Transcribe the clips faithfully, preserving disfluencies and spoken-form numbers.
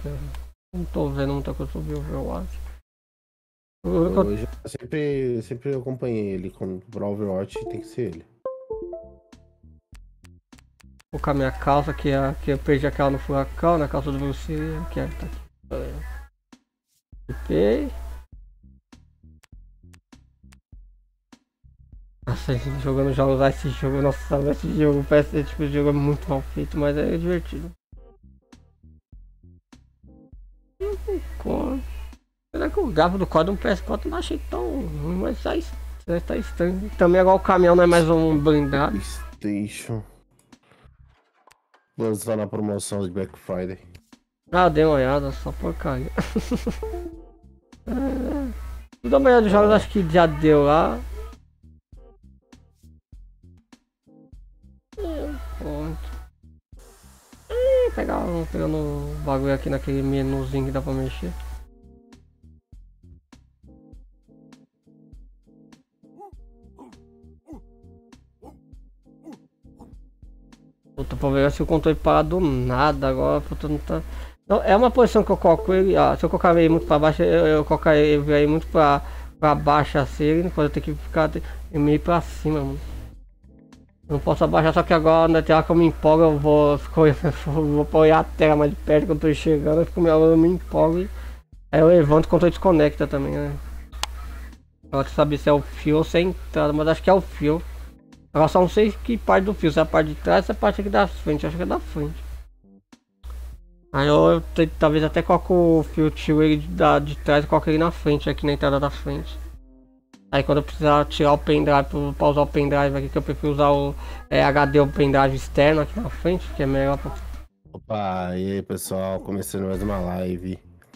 Não tô vendo muita coisa sobre Overwatch. Hoje eu sempre, sempre acompanhei ele. Quando pro Overwatch tem que ser ele. Vou colocar minha calça, que, é, que eu perdi aquela no furacão, na calça do você, que é, tá aqui. Equipei. Nossa, a gente jogando jogos lá, esse jogo, nossa, esse jogo parece ser tipo de jogo é muito mal feito, mas é divertido. Será que o gráfico do código do P S quatro não achei tão ruim, mas tá, tá estranho. Também agora o caminhão não é mais um blindado. PlayStation. Vamos lá na promoção de Black Friday. Ah, dei uma olhada, só porcaria. É, tudo a maioria dos jogos acho que já deu lá. Pronto. Ih, pegar um, pegando o bagulho aqui naquele menuzinho que dá pra mexer. Puta, pra ver se o controle parar do nada agora, puta, não tá... Não, é uma posição que eu coloco ele, ó, se eu colocar ele muito pra baixo, eu, eu colocar ele aí muito pra, pra baixo assim, depois eu tenho que ficar meio pra cima, mano. Eu não posso abaixar, só que agora na tela que eu me empolgo, eu vou, fico, vou olhar a tela mais de perto quando eu tô enxergando, eu fico me, eu me empolgo. Aí eu levanto quando eu desconecta também, né? Agora que saber se é o fio ou se é a entrada, mas acho que é o fio. Agora só não sei que parte do fio, se é a parte de trás ou se é a parte aqui da frente, acho que é da frente. Aí eu, eu talvez até coloco o fio, tiro ele da, de trás e coloco ele na frente, aqui na entrada da frente. Aí quando eu precisar tirar o pendrive pra usar o pendrive aqui, que eu prefiro usar o é, H D, o pendrive externo aqui na frente, que é melhor pra... Opa, e aí pessoal, começando mais uma live.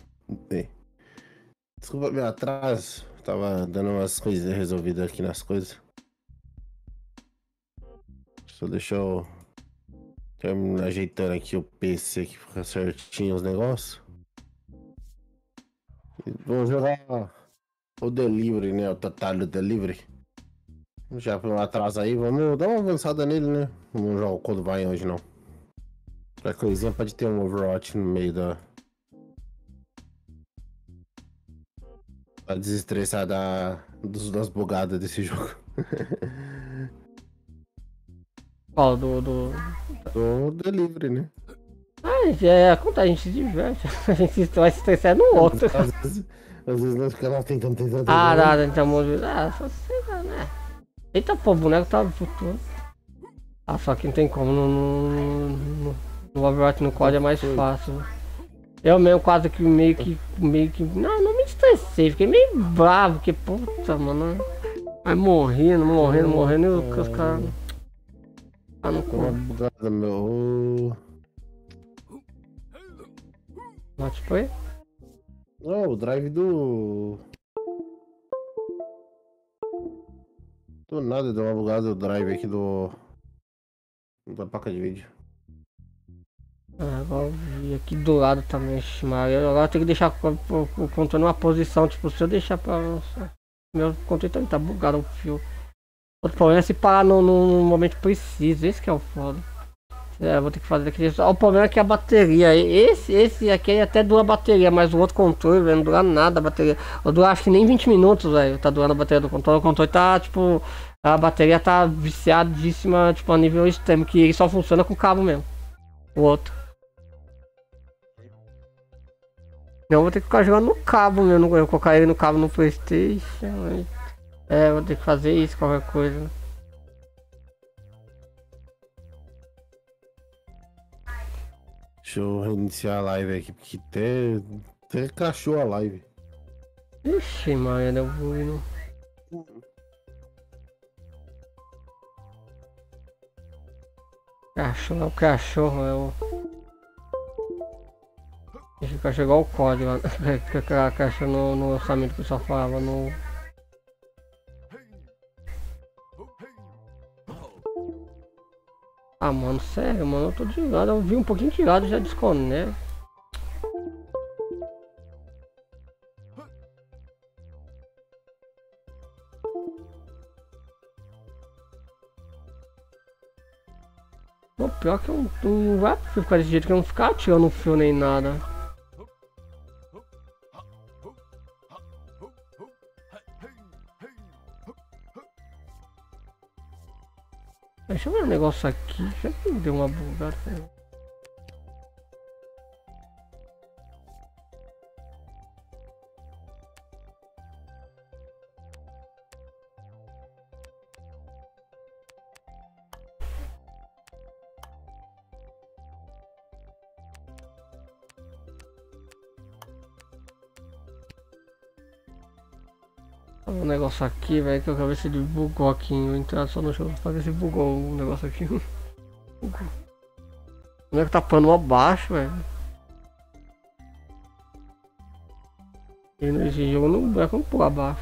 Desculpa meu atraso, tava dando umas coisas resolvidas aqui nas coisas. Só deixa eu terminar ajeitando aqui o P C que fica certinho os negócios. Vamos jogar o Delivery, né? O Total Delivery. Já pelo atraso aí, vamos dar uma avançada nele, né? Não vamos jogar o Code vai hoje não. Qualquer coisinha pode ter um Overwatch no meio da... Pra desestressar da... Dos, das bugadas desse jogo. Qual? Do, do... Do Delivery, né? Ah, é, acontece, a gente se diverte. A gente vai se estressar no outro. Às vezes, às vezes nós ficamos tentando, tentando, tentando. Ah, nada, então, ah, só sei lá, né? Eita, pô, o boneco tá no futuro. Ah, só que não tem como, no, no, no, no Overwatch no código é mais fácil. Eu mesmo quase que meio que, meio que, não, não me estressei, fiquei meio bravo, porque puta, mano. Vai morrendo, morrendo, morrendo, e os caras... Ah, não Uma bugada, meu. Bate foi? Oh, o drive do... Do nada deu uma bugada o drive aqui do... Da placa de vídeo. Ah, agora eu vi aqui do lado também, Maria. Agora tem que deixar o, o controle numa posição, tipo, se eu deixar pra... Meu controle também tá bugado o fio. Outro problema é se parar no, no momento preciso, esse que é o foda. É, vou ter que fazer daquele jeito. O problema é que a bateria, esse, esse aqui até dura a bateria, mas o outro controle, velho, não dura nada a bateria. Eu dura acho que nem vinte minutos, velho, tá durando a bateria do controle. O controle tá, tipo, a bateria tá viciadíssima, tipo, a nível extremo, que ele só funciona com cabo mesmo. O outro. Eu vou ter que ficar jogando no cabo mesmo, eu colocar ele no cabo no PlayStation. É, vou ter que fazer isso, qualquer coisa. Deixa eu reiniciar a live aqui, porque até, até crashou a live. Ixi, Maria, deu ruim. Cachorro é o cachorro, é o... Esse cachorro é igual o código, que aquela caixa no, no orçamento que eu só falava no... Ah, mano, sério, mano, eu tô desligado, eu vi um pouquinho de lado e já desconecto. O pior que eu não vai ficar desse jeito, que eu não ficar atirando fio nem nada. Deixa eu ver um negócio aqui. Já que deu uma bugada. Um negócio aqui, velho, que eu quero ver se ele bugou aqui. Eu entrar só no jogo pra ver se bugou o negócio aqui. Bugou. Como é que tá pano abaixo, velho? E nesse jogo não é como por abaixo.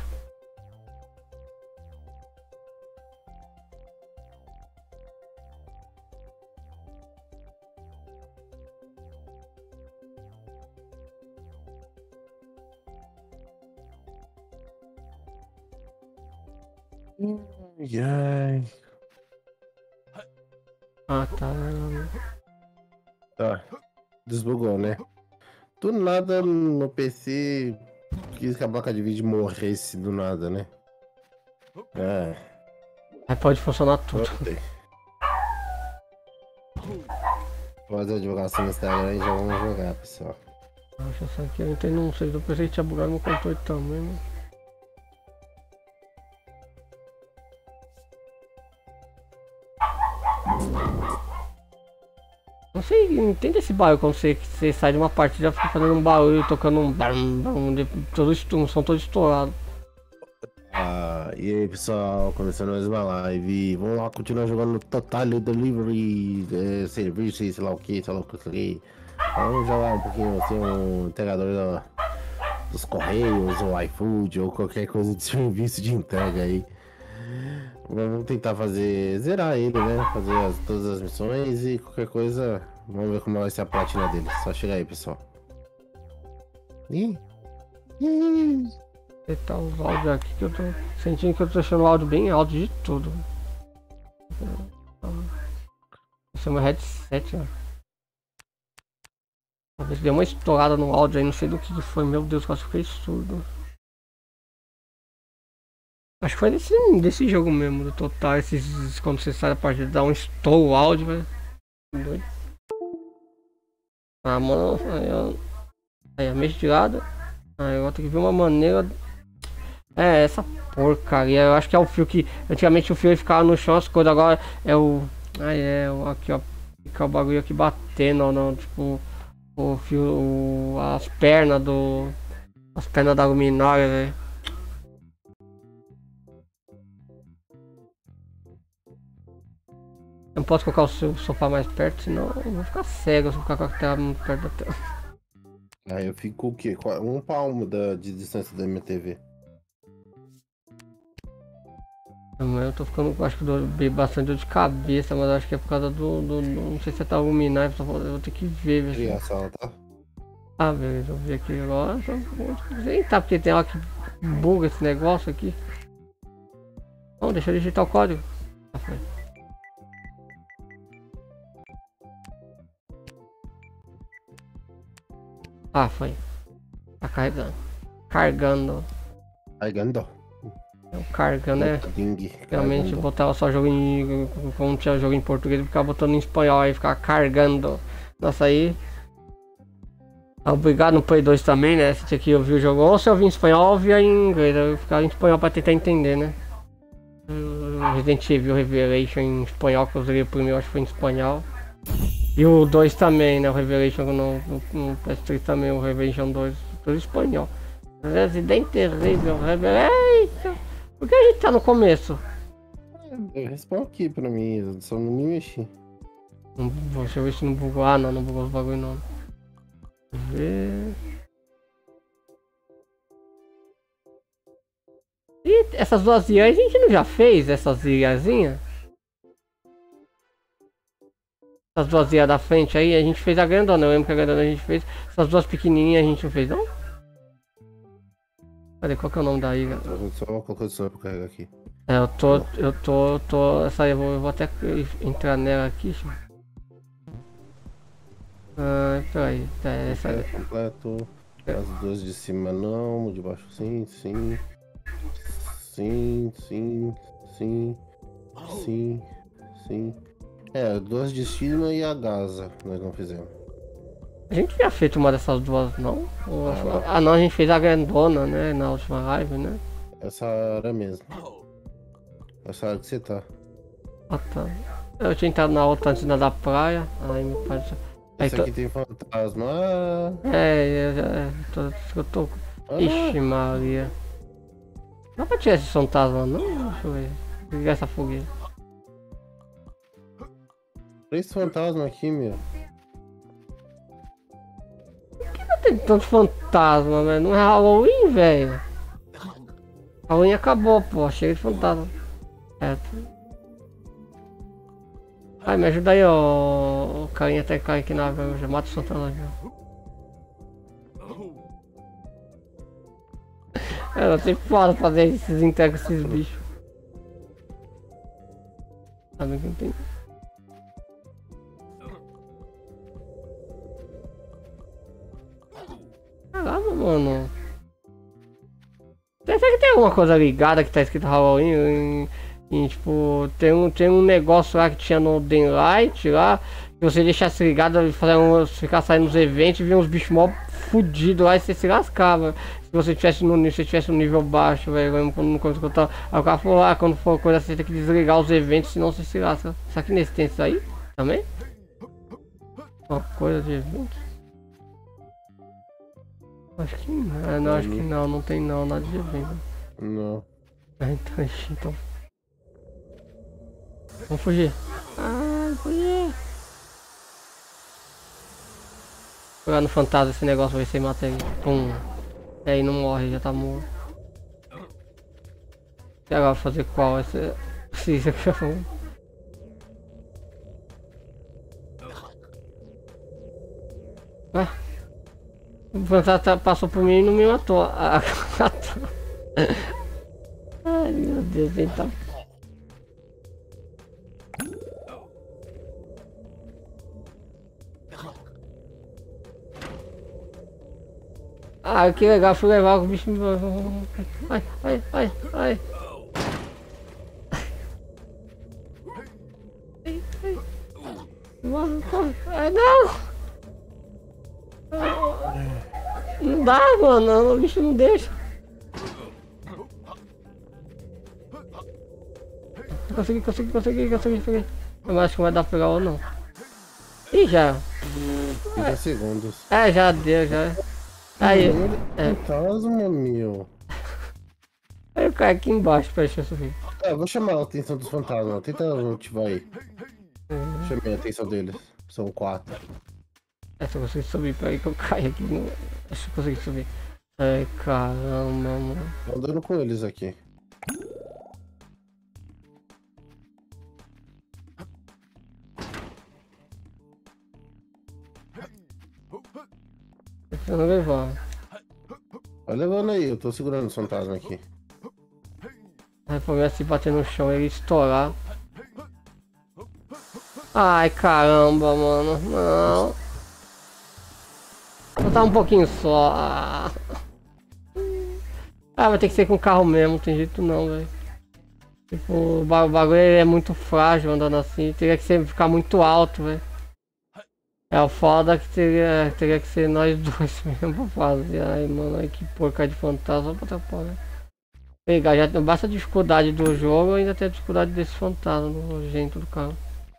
Ai, ai. Ah, tá. Tá. Desbugou, né? Do nada no P C quis que a placa de vídeo morresse do nada, né? É. Aí pode funcionar tudo. Voltei. Fazer a divulgação no Instagram e já vamos jogar, pessoal. Acho essa aqui eu entrei num servidor, pensei que tinha bugado no controle também, né? Não sei, entende esse barulho quando você, você sai de uma partida fica fazendo um barulho, tocando um bam, bam, de, todo, um som todo estourado. Ah, e aí pessoal, começando mais uma live. Vamos lá continuar jogando Total Delivery, é, serviço, sei lá o que, sei lá o que. Vamos jogar um pouquinho assim, um entregador da, dos Correios, ou iFood, ou qualquer coisa de serviço de entrega aí. Vamos tentar fazer, zerar ele, né? Fazer as, todas as missões e qualquer coisa. Vamos ver como vai ser a platina dele. Só chegar aí, pessoal. Ih! Ih! Eita, os áudios aqui que eu tô sentindo que eu tô deixando o áudio bem alto de tudo. Esse é o meu headset, ó. Talvez deu uma estourada no áudio aí, não sei do que foi. Meu Deus, quase fiquei surdo. Acho que foi desse, desse jogo mesmo, do Total, esses, quando você sai da partida, dá um estouro o áudio, velho. Doido. Ah, mano, aí, ó. Aí, a mesa de lado. Aí eu vou ter que ver uma maneira. É, essa porcaria, eu acho que é o fio que. Antigamente o fio ficava no chão, as coisas, agora é o. Aí é, o aqui ó. Fica o bagulho aqui batendo, não, tipo. O fio. O, as pernas do. As pernas da luminária, velho. Não posso colocar o seu sofá mais perto, senão eu vou ficar cego se eu ficar com a tela muito perto da tela. Aí eu fico o quê? Um palmo da, de distância da minha T V. Eu tô ficando, acho que dou bastante dor de cabeça, mas acho que é por causa do. do, do não sei se é tá luminar, eu vou ter que ver. ver Queria a se... sala, tá? Ah, beleza, eu vi aqui agora. Nem tá, porque tem hora que buga esse negócio aqui. Bom, deixa eu digitar o código. Ah, foi. Ah, foi. Tá carregando. Cargando. Cargando. Cargando, né? Realmente eu botava só jogo em. Como tinha jogo em português, eu ficava botando em espanhol aí, ficava cargando. Nossa, aí. Obrigado no Play dois também, né? Se tinha que ouvir o jogo, ou se eu ouvia em espanhol ou via em inglês. Eu ficava em espanhol pra tentar entender, né? O Resident Evil Revelation em espanhol, que eu usei o primeiro, acho que foi em espanhol. E o dois também, né? O Revelation no, no, no P S três também, o Revelation dois, tudo em espanhol. Resident Evil Revelation. Por que a gente tá no começo? Responde aqui pra mim, eu só não me mexi. Não, deixa eu ver se não bugou. Ah, não, não bugou os bagulho não. Deixa eu ver. E essas duas ilhas, a gente não já fez essas ilhazinhas? Essas duas ilhas da frente aí, a gente fez a grandona, eu lembro que a grandona a gente fez. Essas duas pequenininhas a gente não fez, não? Cadê, qual que é o nome da ilha? Só qualquer coisa pra carregar aqui. É, eu tô, eu tô, eu tô, essa aí eu vou, eu vou até entrar nela aqui. Ah, peraí, tá, essa é completo. As duas de cima não, de baixo sim, sim. Sim, sim, sim, sim, sim. É, duas de cima e a Gaza nós não fizemos. A gente tinha feito uma dessas duas, não? Ou- Ah, Ah, não, a gente fez a grandona, né? Na última live, né? essa área mesmo. Essa área que você tá. Ah, tá. Eu tinha entrado na outra antes da da praia. Aí meu pai. Aí Esse tô... aqui tem fantasma. Ah, É, eu já. é, tô, eu tô... ah, Ixi, Maria. Não dá pra tirar esse fantasma, não? Deixa eu ver. Ligar essa fogueira. três fantasmas aqui, meu. Não tem tanto fantasma, velho. Não é Halloween, velho. Halloween acabou, pô. Chega de fantasma. Certo. Ai, me ajuda aí, ó. O carinha até cai aqui na água. Eu já mato o fantasma já. É, eu sempre falo fazer esses entregas com esses bichos. Sabe que não tem. Caramba, mano. Será que tem alguma coisa ligada que tá escrito Halloween? Em, em, tipo, tem um, tem um negócio lá que tinha no Daylight lá. Que você deixasse ligado, fazer um, ficar saindo nos eventos e ver uns bichos mó fudidos lá e você se lascava. Se você tivesse no, se tivesse no nível baixo, velho. Quando coisa que eu tava. Aí o cara falou lá, quando for coisa assim, tem que desligar os eventos, senão você se lasca. Será que nesse tem isso aí? Também? Uma coisa de eventos? Acho que não, é, não, acho que não, não tem não, nada de evento. Não. Ah, então, ixi, então. Vamos fugir. Ah, fugir. Jogar no fantasma esse negócio, ver se mata ele. Pum. E aí não morre, já tá morto. E agora fazer qual? Esse. Esse isso aqui é um. Ah. O fantasma passou por mim e não me matou. Ah, ai meu Deus, ele tá. Ah, que legal, fui levar o bicho. Ai, ai, ai, ai. Morre, corre. Ai, não! Não dá, mano, o bicho não deixa. Consegui, consegui, consegui, consegui, consegui. Eu acho que não vai dar pra pegar ou não. Ih, já. trinta segundos. É, já deu, já. Aí, é. Fantasma, meu. Aí eu caio aqui embaixo pra deixar eu subir. É, eu vou chamar a atenção dos fantasmas. Tenta ativar aí. Chamei a atenção deles. São quatro. É, se eu conseguir subir, peraí que eu caio aqui. No... Deixa eu conseguir subir. Ai, caramba, mano. Tô andando com eles aqui. Eu não levar. Vai levando aí, eu tô segurando os fantasmas aqui. Aí pra se bater no chão e ele estourar. Ai, caramba, mano. Não. Vou dar um pouquinho só. Ah, ah, vai ter que ser com carro mesmo, não tem jeito não, velho. Tipo, o bagulho é muito frágil andando assim. Teria que ser, ficar muito alto, velho. É o foda que teria, teria que ser nós dois mesmo pra fazer. Ai, mano, ai, que porca de fantasma pra atrapalhar. Pegar, já não basta a dificuldade do jogo, ainda tem a dificuldade desse fantasma nojento do carro.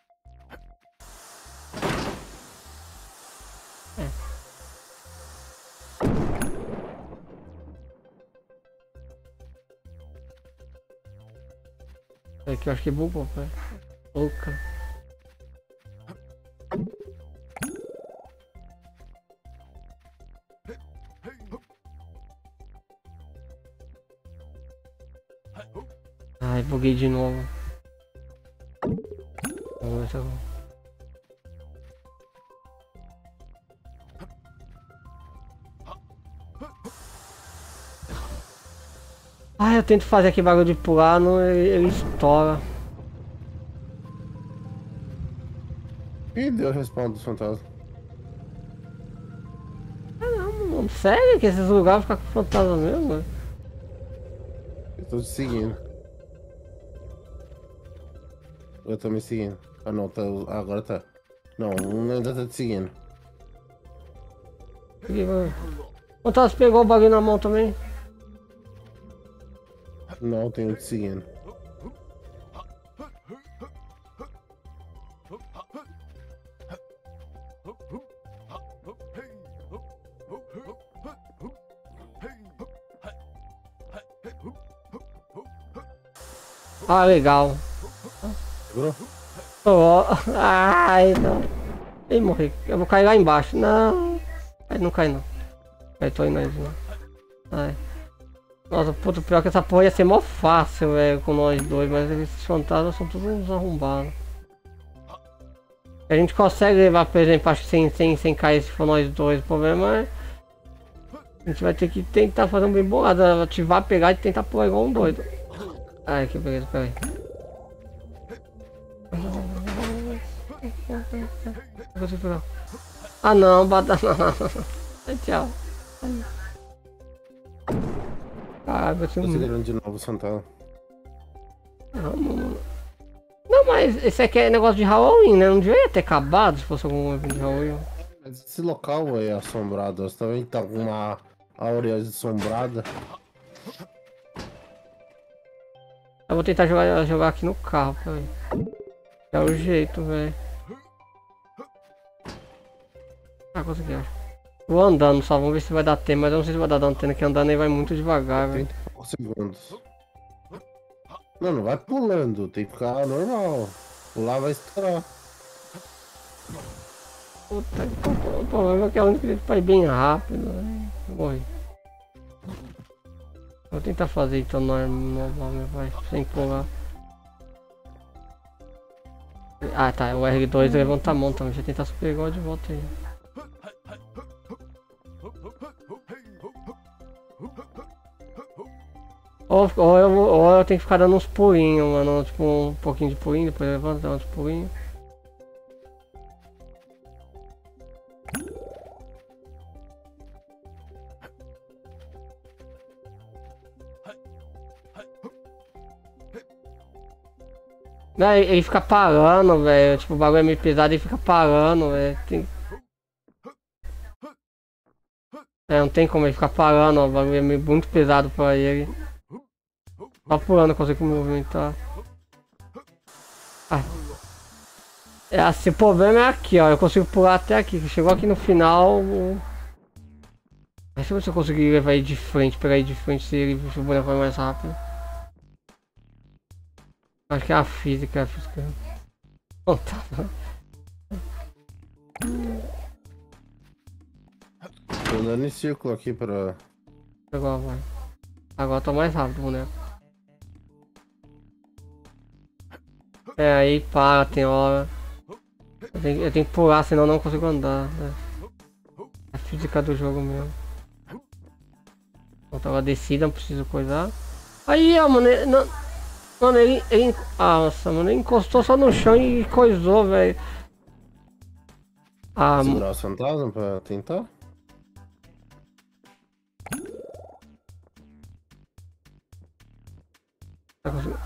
É. Aqui eu acho que bugou, velho. Louca. Ai, buguei de novo. Vamos ver se eu... Ai, eu tento fazer aqui bagulho de pular, não, ele, ele estoura. Ih, deu a respawn dos fantasmas. Caramba, mano, sério que esses lugares ficam com fantasma mesmo, velho? Eu tô te seguindo. Eu tô me seguindo. Ah não, tá. Ah, agora tá. Não, um ainda tá te seguindo. O Tassi pegou o bagulho na mão também? Não, tem um te seguindo. Ah, legal. Segurou? Oh, ai, não. Ih, morri. Eu vou cair lá embaixo. Não. Aí não cai não. Aí tô indo aí. Ai. Nossa, puto, pior que essa porra ia ser mó fácil, velho, com nós dois, mas esses fantasmas são todos uns arrombados. A gente consegue levar, por exemplo, acho que sem, sem, sem cair se for nós dois. O problema é. A gente vai ter que tentar fazer um bem bolado, ativar, pegar e tentar pular igual um doido. Ai, que beleza, peraí. Ah não, bata não. Tchau. Caralho, vai ser Tô um... segurando de novo o fantasma. Não, mano. Não, mas esse aqui é negócio de Halloween, né? Não devia ter acabado se fosse algum evento de Halloween. Mas esse local é assombrado, você tá vendo que tá com uma áurea assombrada? Eu vou tentar jogar, jogar aqui no carro, peraí. É o jeito, velho. Ah, consegui, acho. Vou andando só, vamos ver se vai dar tempo, mas eu não sei se vai dar antena, que andando aí vai muito devagar, velho. trinta e poucos segundos. Não, não vai pulando, tem que ficar normal. Pular vai estourar. Puta que o problema é que é o único jeito pra ir bem rápido, né? Morri. Vou tentar fazer então normal, meu pai, sem pular. Ah tá, o R dois levanta a mão também, deixa eu tentar super igual de volta aí. Ou, ou, eu, ou eu tenho que ficar dando uns pulinhos, mano, tipo um pouquinho de pulinho, depois levanta, dá uns pulinhos. Não, ele fica parando, velho. Tipo, o bagulho é meio pesado e fica parando, velho. Tem... É, não tem como ele ficar parando, ó. O bagulho é meio, muito pesado pra ele. Só pulando eu consigo movimentar. Ah. É assim, o problema é aqui, ó. Eu consigo pular até aqui. Chegou aqui no final. Deixa eu ver se eu conseguir levar ele de frente, pegar ele de frente se ele se o boneco vai mais rápido. Acho que é a física, a física. Oh, tá. Tô andando em círculo aqui pra... Agora vai. Agora tô mais rápido, boneco. É, aí para, tem hora. Eu tenho, eu tenho que pular, senão eu não consigo andar. Né? É a física do jogo mesmo. Então tava descida, não preciso coisar. Aí, ó, mano, ele, não, mano, ele, ele. Ah, nossa, mano, ele encostou só no chão e coisou, velho. Ah, segurar os fantasmas pra tentar? Tá conseguindo?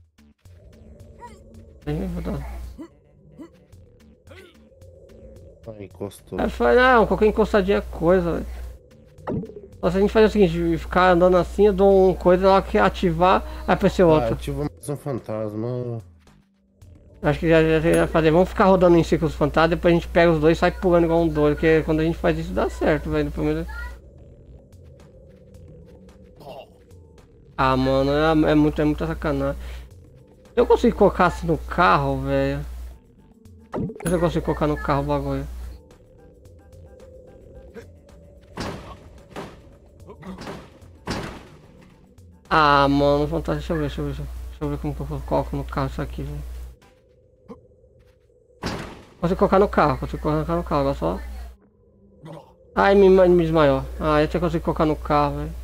Aí, vou dar. Ah, encostou. Aí foi, não, qualquer encostadinha é coisa, velho. Nossa, a gente faz o seguinte, ficar andando assim, eu dou uma coisa lá que ativar, aí apareceu Ah, outra. ativa mais um fantasma. Acho que já, já, já ia fazer. Vamos ficar rodando em círculos fantasmas, depois a gente pega os dois e sai pulando igual um doido, porque quando a gente faz isso dá certo, velho. Primeiro... Ah, mano, é, é, muito, é muita sacanagem. Eu consigo colocar assim no carro, velho. Se eu consigo colocar no carro o bagulho. Ah, mano, fantasma, deixa eu ver, deixa eu ver, deixa eu ver como que eu coloco no carro isso aqui, velho. Consigo colocar no carro, consigo colocar no carro, agora só. Ai, me, me desmaiou. Ah, eu tinha conseguido colocar no carro, velho.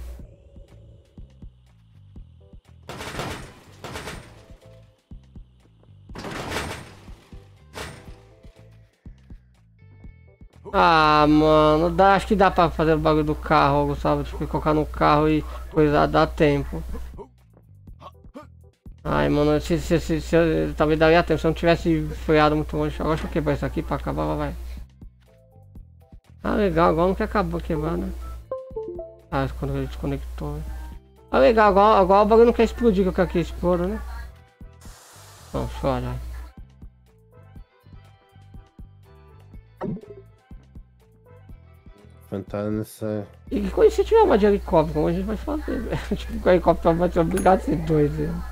Ah, mano, dá, acho que dá pra fazer o bagulho do carro, Gustavo. Tipo, colocar no carro e coisa dá tempo. Ai, mano, se, se, se, se eu, talvez daria tempo se eu não tivesse freado muito longe. Agora deixa eu quebrar isso aqui pra acabar, vai. Ah, legal, agora não quer acabar quebrar, né? Ah, quando ele desconectou. Né? Ah, legal, agora, agora o bagulho não quer explodir, que eu quero que exploda, né? Não, chora. Tentar nessa. E quando se tiver uma de helicóptero, como a gente vai fazer, velho? Tipo, com o helicóptero vai ser obrigado a ser dois, velho.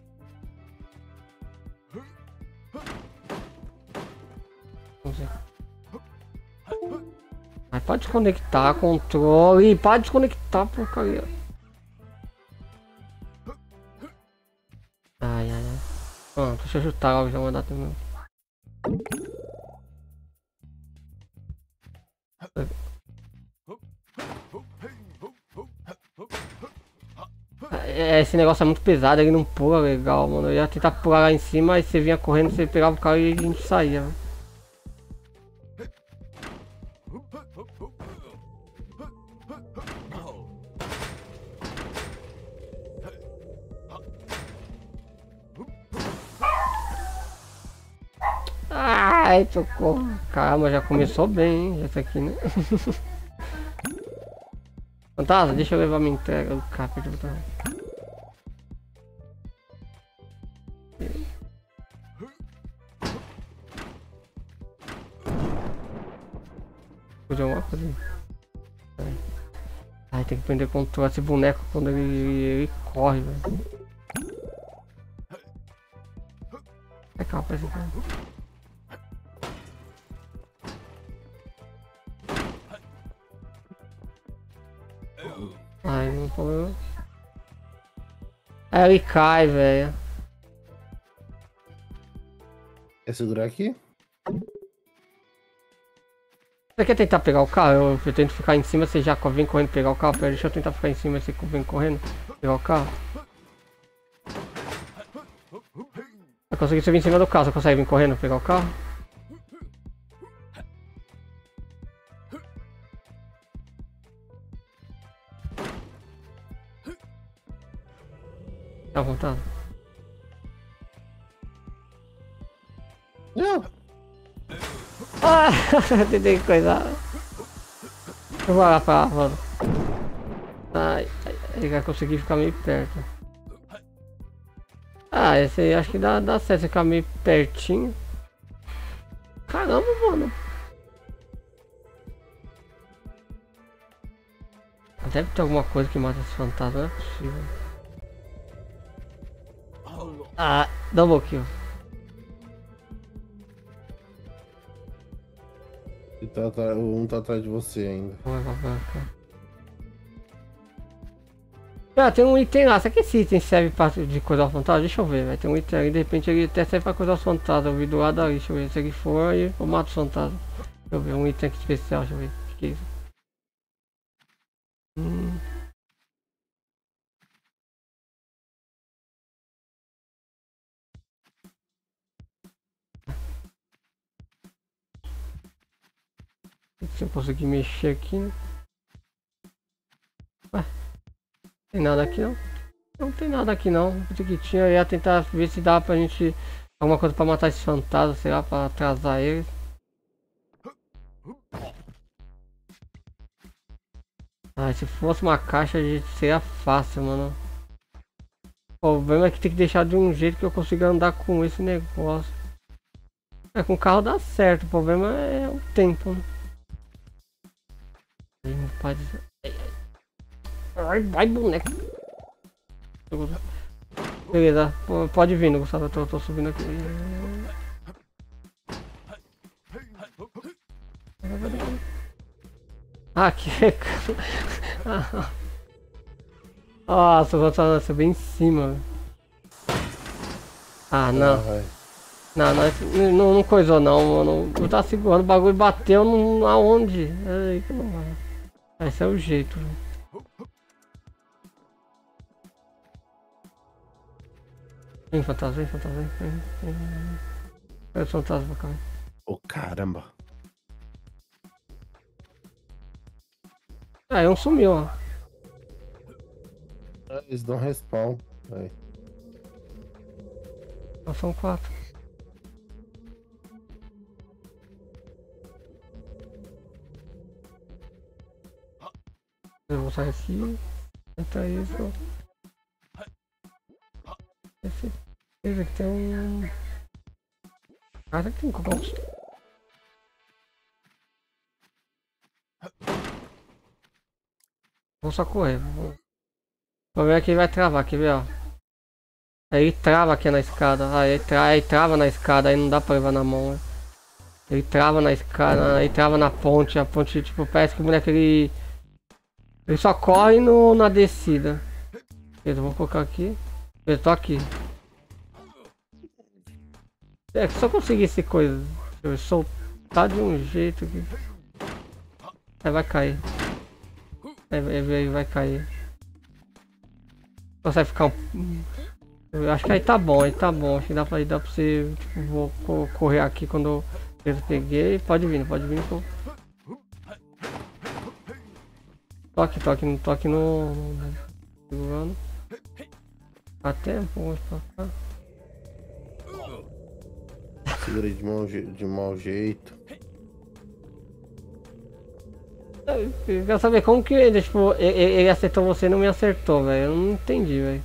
Vamos ver. Mas pode desconectar, controle, pode desconectar, porcaria. Ai, ai, ai. Pronto, deixa eu chutar logo, já mandar também. Esse negócio é muito pesado, ele não pula legal, mano. Eu ia tentar pular lá em cima, aí você vinha correndo, você pegava o cara e a gente saía. Né? Ai, socorro. Caramba, já começou bem, hein? Essa aqui, né? Fantasma, deixa eu levar minha entrega do capa de botão. Fazer alguma coisa. Ai, tem que aprender a controlar esse boneco quando ele, ele corre, velho. É capaz de cara. Ai, não problema. Aí ele cai, velho. Quer segurar aqui? Você quer tentar pegar o carro? Eu, eu tento ficar em cima, você já vem correndo pegar o carro. Pera, deixa eu tentar ficar em cima, você vem correndo pegar o carro. Eu consegui subir em cima do carro, você consegue vir correndo pegar o carro? Tá à vontade? Não! Ah, tentei coisar. Eu vou lá pra lá, mano. Ai, ele vai conseguir ficar meio perto. Ah, esse aí acho que dá, dá certo ficar meio pertinho. Caramba, mano. Deve ter alguma coisa que mata esse fantasma, não é possível. Ah, double kill. E tá, tá, um tá atrás de você ainda. Vai, vai, vai, vai. Ah, tem um item lá. Será que esse item serve pra, de coisa ao fantasma? Deixa eu ver, vai. Tem um item ali, de repente ele até serve pra coisa aos fantasmas. Eu vi do lado ali, deixa eu ver. Se ele for, aí eu mato os fantasmas. Deixa eu ver, um item aqui especial, deixa eu ver. O que é isso? Hum. Se eu conseguir mexer aqui, né? Ué, tem nada aqui não? Não tem nada aqui não. Pensei que tinha, eu ia tentar ver se dá pra gente alguma coisa pra matar esses fantasmas, sei lá, pra atrasar eles. Ah, se fosse uma caixa, seria fácil, mano. O problema é que tem que deixar de um jeito que eu consiga andar com esse negócio. É, com o carro dá certo, o problema é o tempo, né? Ai, vai, boneco. Beleza, pode vir, Gustavo, eu tô, tô subindo aqui. Ah, que... Nossa, eu vou estar bem em cima. Ah, não. Não, não, não, não coisou não, mano. Eu tava segurando, o bagulho bateu no, aonde? Ai, que não vai. Esse é o jeito, velho. Vem, fantasma, vem, fantasma, vem, vem, vem. Pega o fantasma pra cá. Ô, caramba. Ah, um sumiu, ó. Eles dão respawn. Aí. Então são quatro. Eu vou sair aqui. Então é isso. Esse, esse aqui tem um. Cara, que tem como. Vou só correr. Vou... O problema é que ele vai travar, quer ver, ó. Aí ele trava aqui na escada. Aí ele, tra... aí trava na escada, aí não dá pra levar na mão. Né? Ele trava na escada, aí trava na ponte. A ponte, tipo, parece que o moleque ele. Ele só corre no, na descida. Eu vou colocar aqui. Eu tô aqui. É que só conseguir esse coisa. Eu soltar de um jeito que. Aí vai cair. Aí vai cair. Consegue ficar um. Eu acho que aí tá bom, aí tá bom. Acho que dá pra, dá pra você. Tipo, vou correr aqui quando eu peguei. Pode vir, pode vir. Pô. Toque, toque, no toque no. Segurando. Até um pouco pra cá. Segura de mau, de mau jeito. Eu quero saber como que ele, tipo, ele, ele acertou você e não me acertou, velho. Eu não entendi, velho.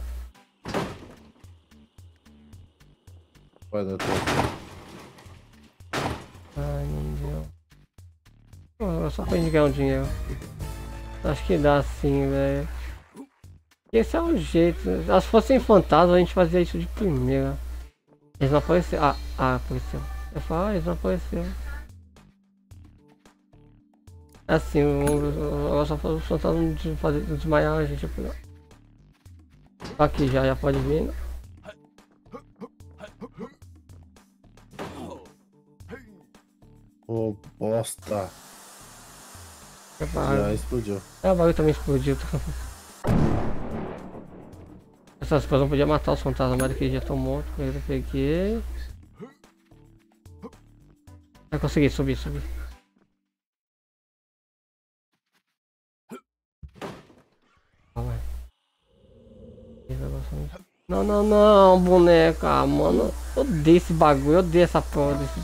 Vai dar tempo. Ai, meu Deus. Oh, só pra gente ganhar um dinheiro. Acho que dá sim, velho. Esse é o jeito. Se fossem fantasmas, a gente fazia isso de primeira. Eles não apareceram. Ah, ah, apareceu. Eu falo, ah, eles não apareceram. Assim, eu só faço os fantasmas de fazer desmaiar a gente. Aqui já, já pode vir. Né? Ô, oh, bosta. É, já explodiu. É, o bagulho também explodiu. Essas coisas não podia matar os fantasmas, mas que já estão mortos. Eu peguei. Eu consegui subir, subir. Não, não, não, boneca, ah, mano. Eu odeio esse bagulho, eu odeio essa porra desse.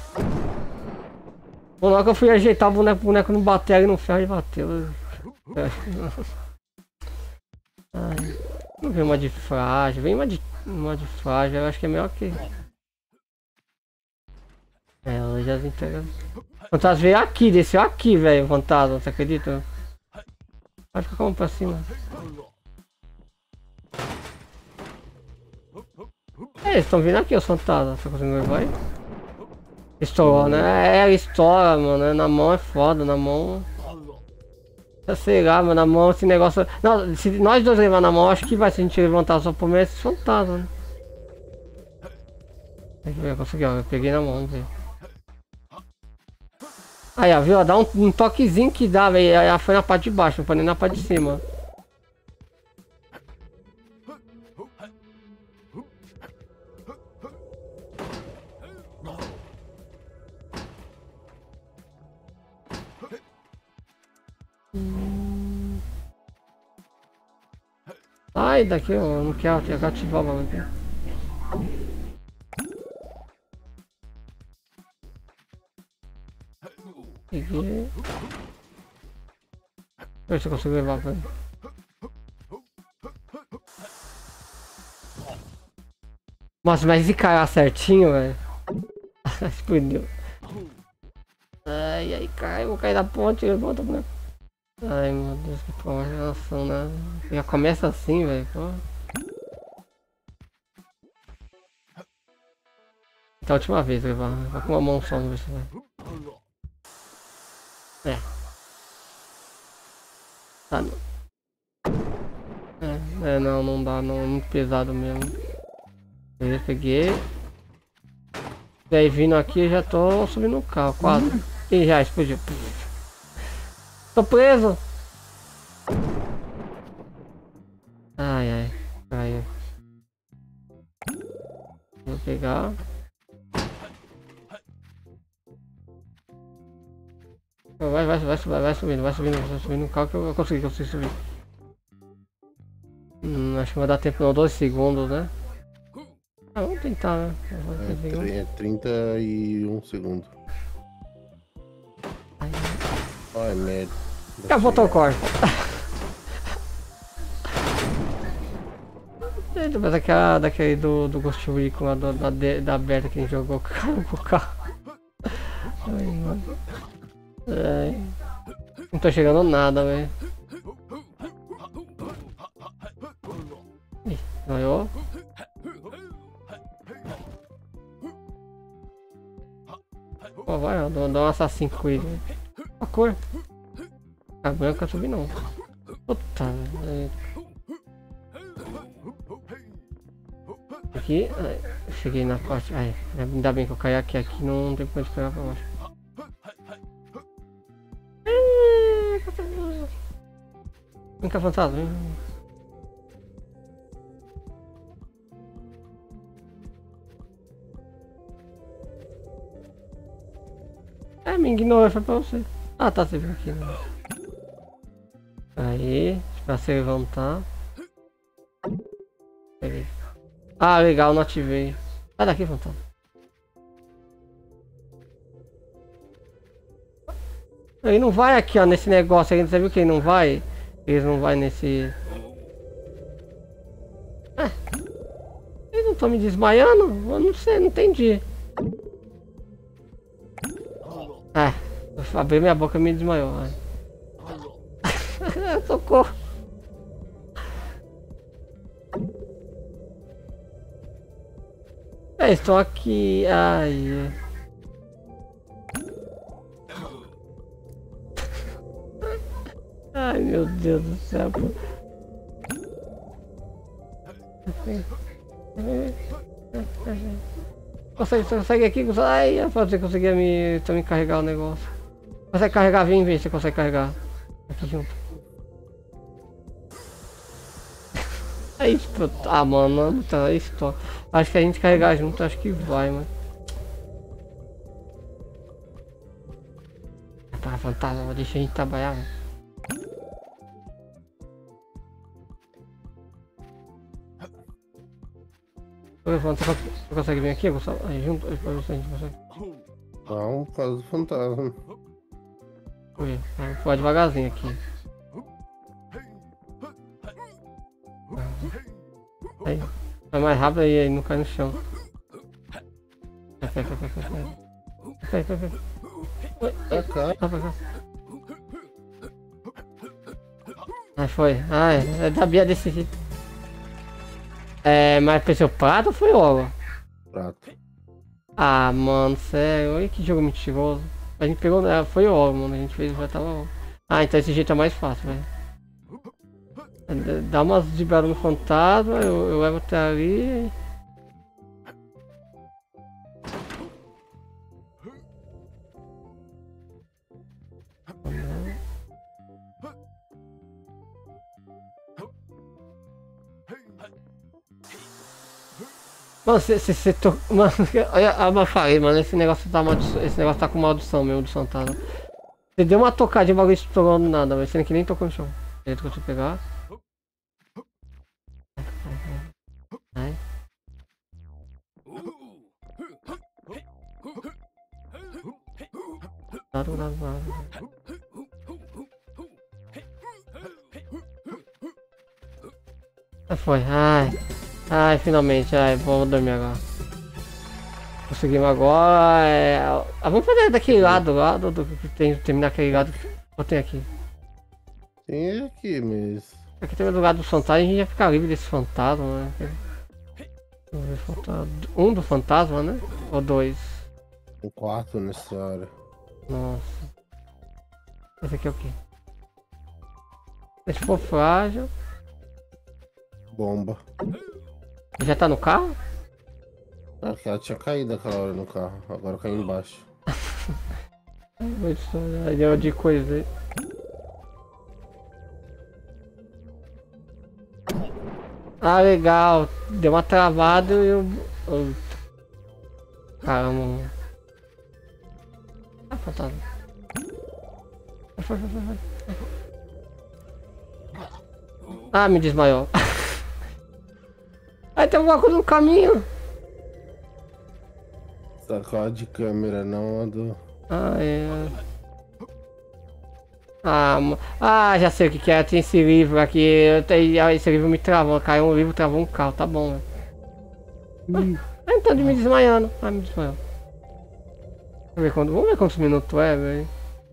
Na hora que eu fui ajeitar o boneco, o boneco não bateu ali no ferro e bateu. Ai, não vem uma de frágil, vem uma de, uma de frágil, eu acho que é melhor que. É, ela já integra. O fantasma veio aqui, desceu aqui, velho, fantasma, você acredita? Vai ficar como pra cima. É, eles estão vindo aqui, os fantasmas, você conseguiu levar aí? Estourou, né? É, estoura, mano, na mão é foda, na mão... Eu sei lá, mano, na mão esse negócio... Não, se nós dois levar na mão, acho que vai, se a gente levantar só por meio, esses fantasmas, né? Tem que ver, eu consegui, ó, eu peguei na mão, velho. Aí, ó, viu? Dá um, um toquezinho que dá, velho. Aí foi na parte de baixo, não foi nem na parte de cima. Hum. Sai daqui, eu não quero, eu quero ativar o bagulho aqui. Peguei. Deixa eu ver se eu consigo levar pra ele. Nossa, mas esse cara certinho, velho. Explodiu. Ai, ai, cai, eu vou cair da ponte, levanta, boneco. Ai, meu Deus, que promoção, né? Já começa assim, velho. Então, a última vez, levar. Vai com uma mão só, vamos ver se vai. É. Tá, não. É, é, não, não dá, não. É muito pesado mesmo. Eu peguei. E aí, vindo aqui, eu já tô subindo o carro, quase. E já explodiu. Tô preso! Ai, ai. Caiu. Vou pegar. Vai, vai, vai, vai, vai subindo, vai subindo, vai subindo o carro que eu consegui, consegui subir. Hum, acho que vai dar tempo não, dois segundos, né? Ah, vamos tentar, né? É, trinta e um segundos. Ai, merda. Já voltou o corte. Mas daquela, daquele do, do Ghost Recon lá do, da, da beta que a gente jogou, caiu com o carro. Ai, mano. Ai. Não tô chegando nada, velho. Ih, ganhou. Pô, vai, ó, dá um assassino com ele. A cor. A branca subir não. Puta, velho. Aqui, ai, cheguei na parte. Ai, ainda bem que eu caí aqui, aqui não tem como esperar pra baixo. Vem cá, fantasma, vem. É, me ignorou, foi pra você. Ah, tá, você viu aqui, né? Aí, pra se levantar. Peguei. Ah, legal, não ativei. Sai daqui, fantasma. Ele não vai aqui, ó, nesse negócio aí. Você viu que ele não vai? Eles não vai nesse... É. Eles não estão me desmaiando? Eu não sei, não entendi. É, eu abri minha boca e me desmaiou. É. Socorro. É, estou aqui. Ai. Ai, meu Deus do céu. Consegue, consegue aqui? Consegue... Ai, é pra você conseguir me, também carregar o negócio. Consegue carregar, vem, vem, você consegue carregar. Aqui junto. É isso, ah, mano, tá, é isso, tô. Acho que a gente carregar junto, acho que vai, mano. Tá, fantasma, deixa a gente trabalhar, velho. Você consegue vir aqui, Gustavo? Aí junto, aí pra ver se a gente consegue. Não, por causa do fantasma. Ui, vai devagarzinho aqui. Aí, vai mais rápido aí, aí não cai no chão. Vai, vai, vai, vai, vai. Vai, vai, vai. Oi, é, cara. Vai pra cá. Ai, foi. Ai, eu sabia desse jeito. É, mas foi seu prato ou foi ouro? Prato. Ah, mano, sério. Olha que jogo mentiroso. A gente pegou, né? Foi ouro, mano. A gente fez, já tava ouro. Ah, então esse jeito é mais fácil, velho. Dá umas de barulho no fantasma, eu, eu levo até ali. Mano, você você to... Mano, olha, eu falei, mano, esse negócio tá maldição, esse negócio tá com maldição mesmo do fantasma. Você deu uma tocadinha, o bagulho estourou do nada, mas sendo que nem tocou no chão. Jeito que eu te pegar. Ai. Nada, nada, nada. Ah, foi, ai. Ai, finalmente, ai, vou dormir agora. Conseguimos agora. É... Ah, vamos fazer daquele lado, lado do que tem, terminar aquele lado que eu tenho aqui. Tem aqui, mas. Aqui tem do lado do fantasma, a gente ia ficar livre desse fantasma, né? Vamos ver, falta um do fantasma, né? Ou dois? Um quarto nessa área. Nossa. Esse aqui é o quê? Se for frágil. Bomba. Já tá no carro? Ah, ela tinha caído aquela hora no carro, agora caiu embaixo. Aí deu de coisa aí. Ah, legal. Deu uma travada e eu... eu... Caramba. Ah, fantasma. Foi, foi, foi, foi. Ah, me desmaiou. Aí tem alguma coisa no caminho. tá com a de câmera, não a do... Ah, é. Ah, ah, já sei o que que é. Tem esse livro aqui. Eu tenho, esse livro me travou. Caiu um livro, travou um carro. Tá bom, velho. Hum. Ah, então de me desmaiando. Ah, me desmaiou. Vamos ver, quando, vamos ver quantos minutos é, velho.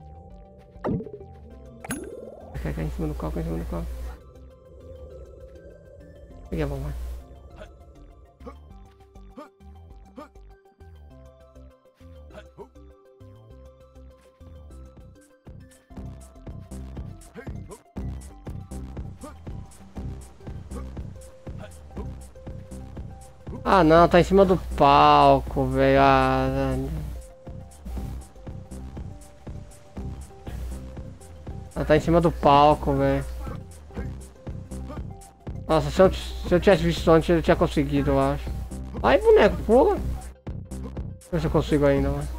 Cai, cai em cima do carro, cai em cima do carro. Peguei a bomba. Ah não, tá em cima do palco, velho. Ah, ah, tá em cima do palco, velho. Nossa, se eu, se eu tivesse visto antes, eu tinha conseguido, eu acho. Ai, boneco, pula. Deixa eu ver se eu consigo ainda, mano.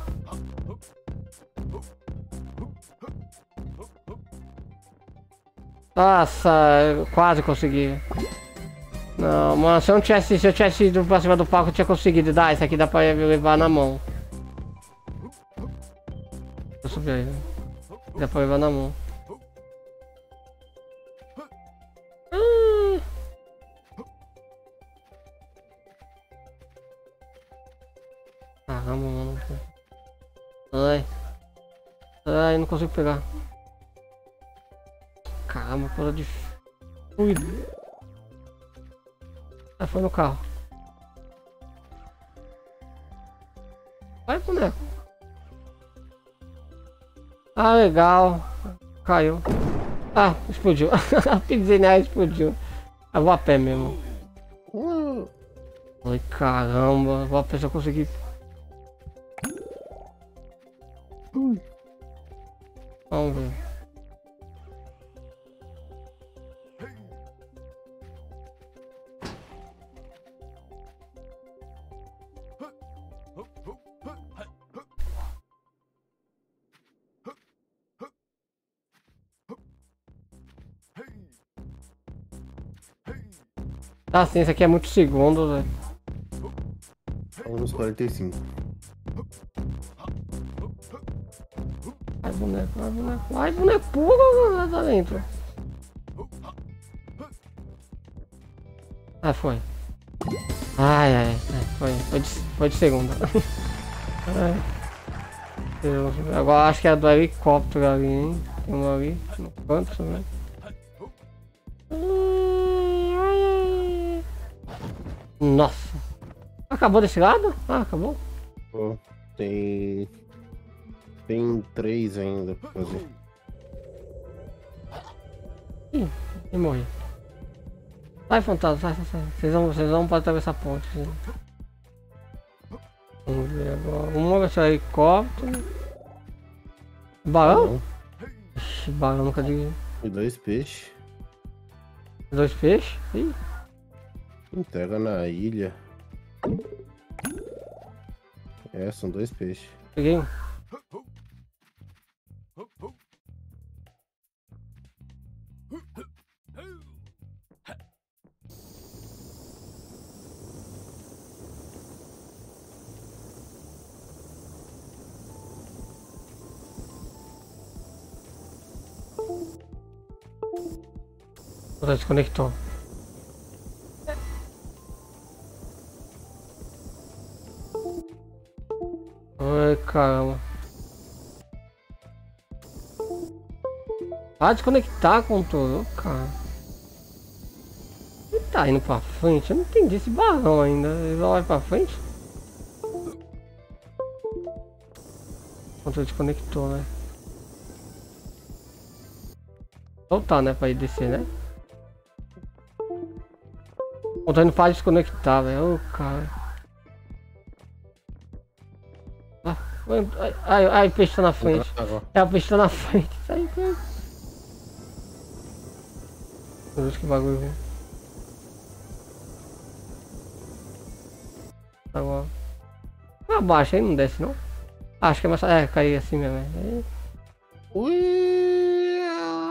Nossa, eu quase consegui. Não, mano, se eu não tivesse, se eu tivesse ido pra cima do palco, eu tinha conseguido dar. Isso aqui dá pra levar na mão. Deixa eu subir aí, né? Dá pra levar na mão. Caramba, mano. Ai. Ai, não consigo pegar. Caramba, coisa de... Ui. Ah, foi no carro. Vai, boneco. Ah, legal. Caiu. Ah, explodiu. Pisei nela, explodiu. Eu vou a pé mesmo. Ai, caramba. Vou a pé se eu conseguir. Vamos ver. Ah, sim, isso aqui é muito segundo, velho. Uns quarenta e cinco. Ai, boneco, ai, boneco. Ai, boneco, pula lá dentro. Ah, foi. Ai, ai, ai, foi. Foi de, foi de segunda. Ai. Deus. Agora acho que é do helicóptero ali, hein? Tem um ali no canto, né? Nossa. Acabou desse lado? Ah, acabou. Oh, tem... Tem três ainda pra fazer. Ih, eu morri. Sai, fantasma, sai, sai, sai. Vocês vão, vocês vão para atravessar a ponte. Gente. Vamos ver agora. Uma vai ser helicóptero. Barão? Ixi, barão nunca digo. E dois peixes. Dois peixes? Ih. Entrega na ilha. É, são dois peixes. Peguei um. Já desconectou. Ai, caramba. Ah, desconectar com tudo, cara. Ele tá indo pra frente? Eu não entendi esse barrão ainda. Ele vai pra frente? O controle desconectou, né? Voltar, né? Pra ir descer, né? O controle não faz desconectar, velho. Ô, cara. Ah, ai, ai, ai, o peixe tá na frente. É, o peixe tá na frente. Sai, cara. Meu Deus, que bagulho, velho. Agora. Abaixa aí, não desce, não? Acho que é mais. É, cair assim mesmo. É. Ui!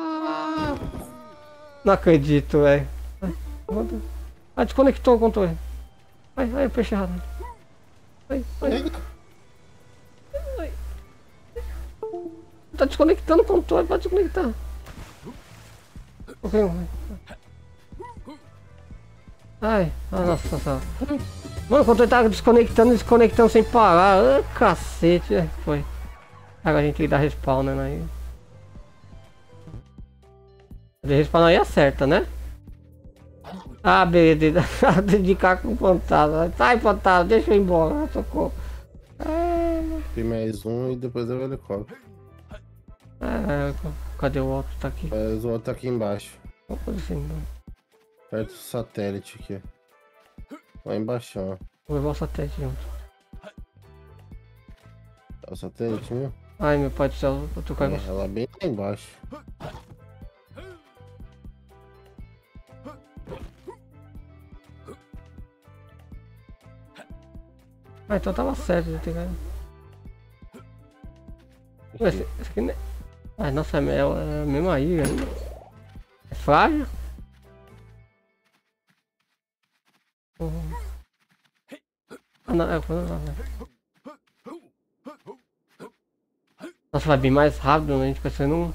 Não acredito, velho. Ah, desconectou o controle. Ai, ai, o peixe errado. Ai, ai. tá desconectando o controle, pode desconectar. Ok. Ai, ah, nossa, nossa. Mano, o controle tá desconectando, desconectando sem parar. Ah, cacete, é, foi. Agora a gente tem que dar respawn, né? Aí. De respawn aí acerta, né? Ah, beleza. Dedicar com o fantasma. Sai, fantasma, deixa eu ir embora. Socorro. Ah, tem mais um e depois é o helicóptero. é, cadê o outro? Tá aqui. Mas o outro tá aqui embaixo. Vamos fazer assim, não. Perto do satélite aqui. Lá embaixo, ó. Vou levar o satélite junto. É o satélite, viu? Ai, meu pai do céu, eu tô É, caindo. ela bem lá embaixo. Ah, então tava certo, já tem que. Ué, esse, esse aqui não é. Ah, nossa, é a mesma ilha ainda. É frágil? Uhum. Ah, não, é, não, não, não. Nossa, vai bem mais rápido, né? A gente pensando um.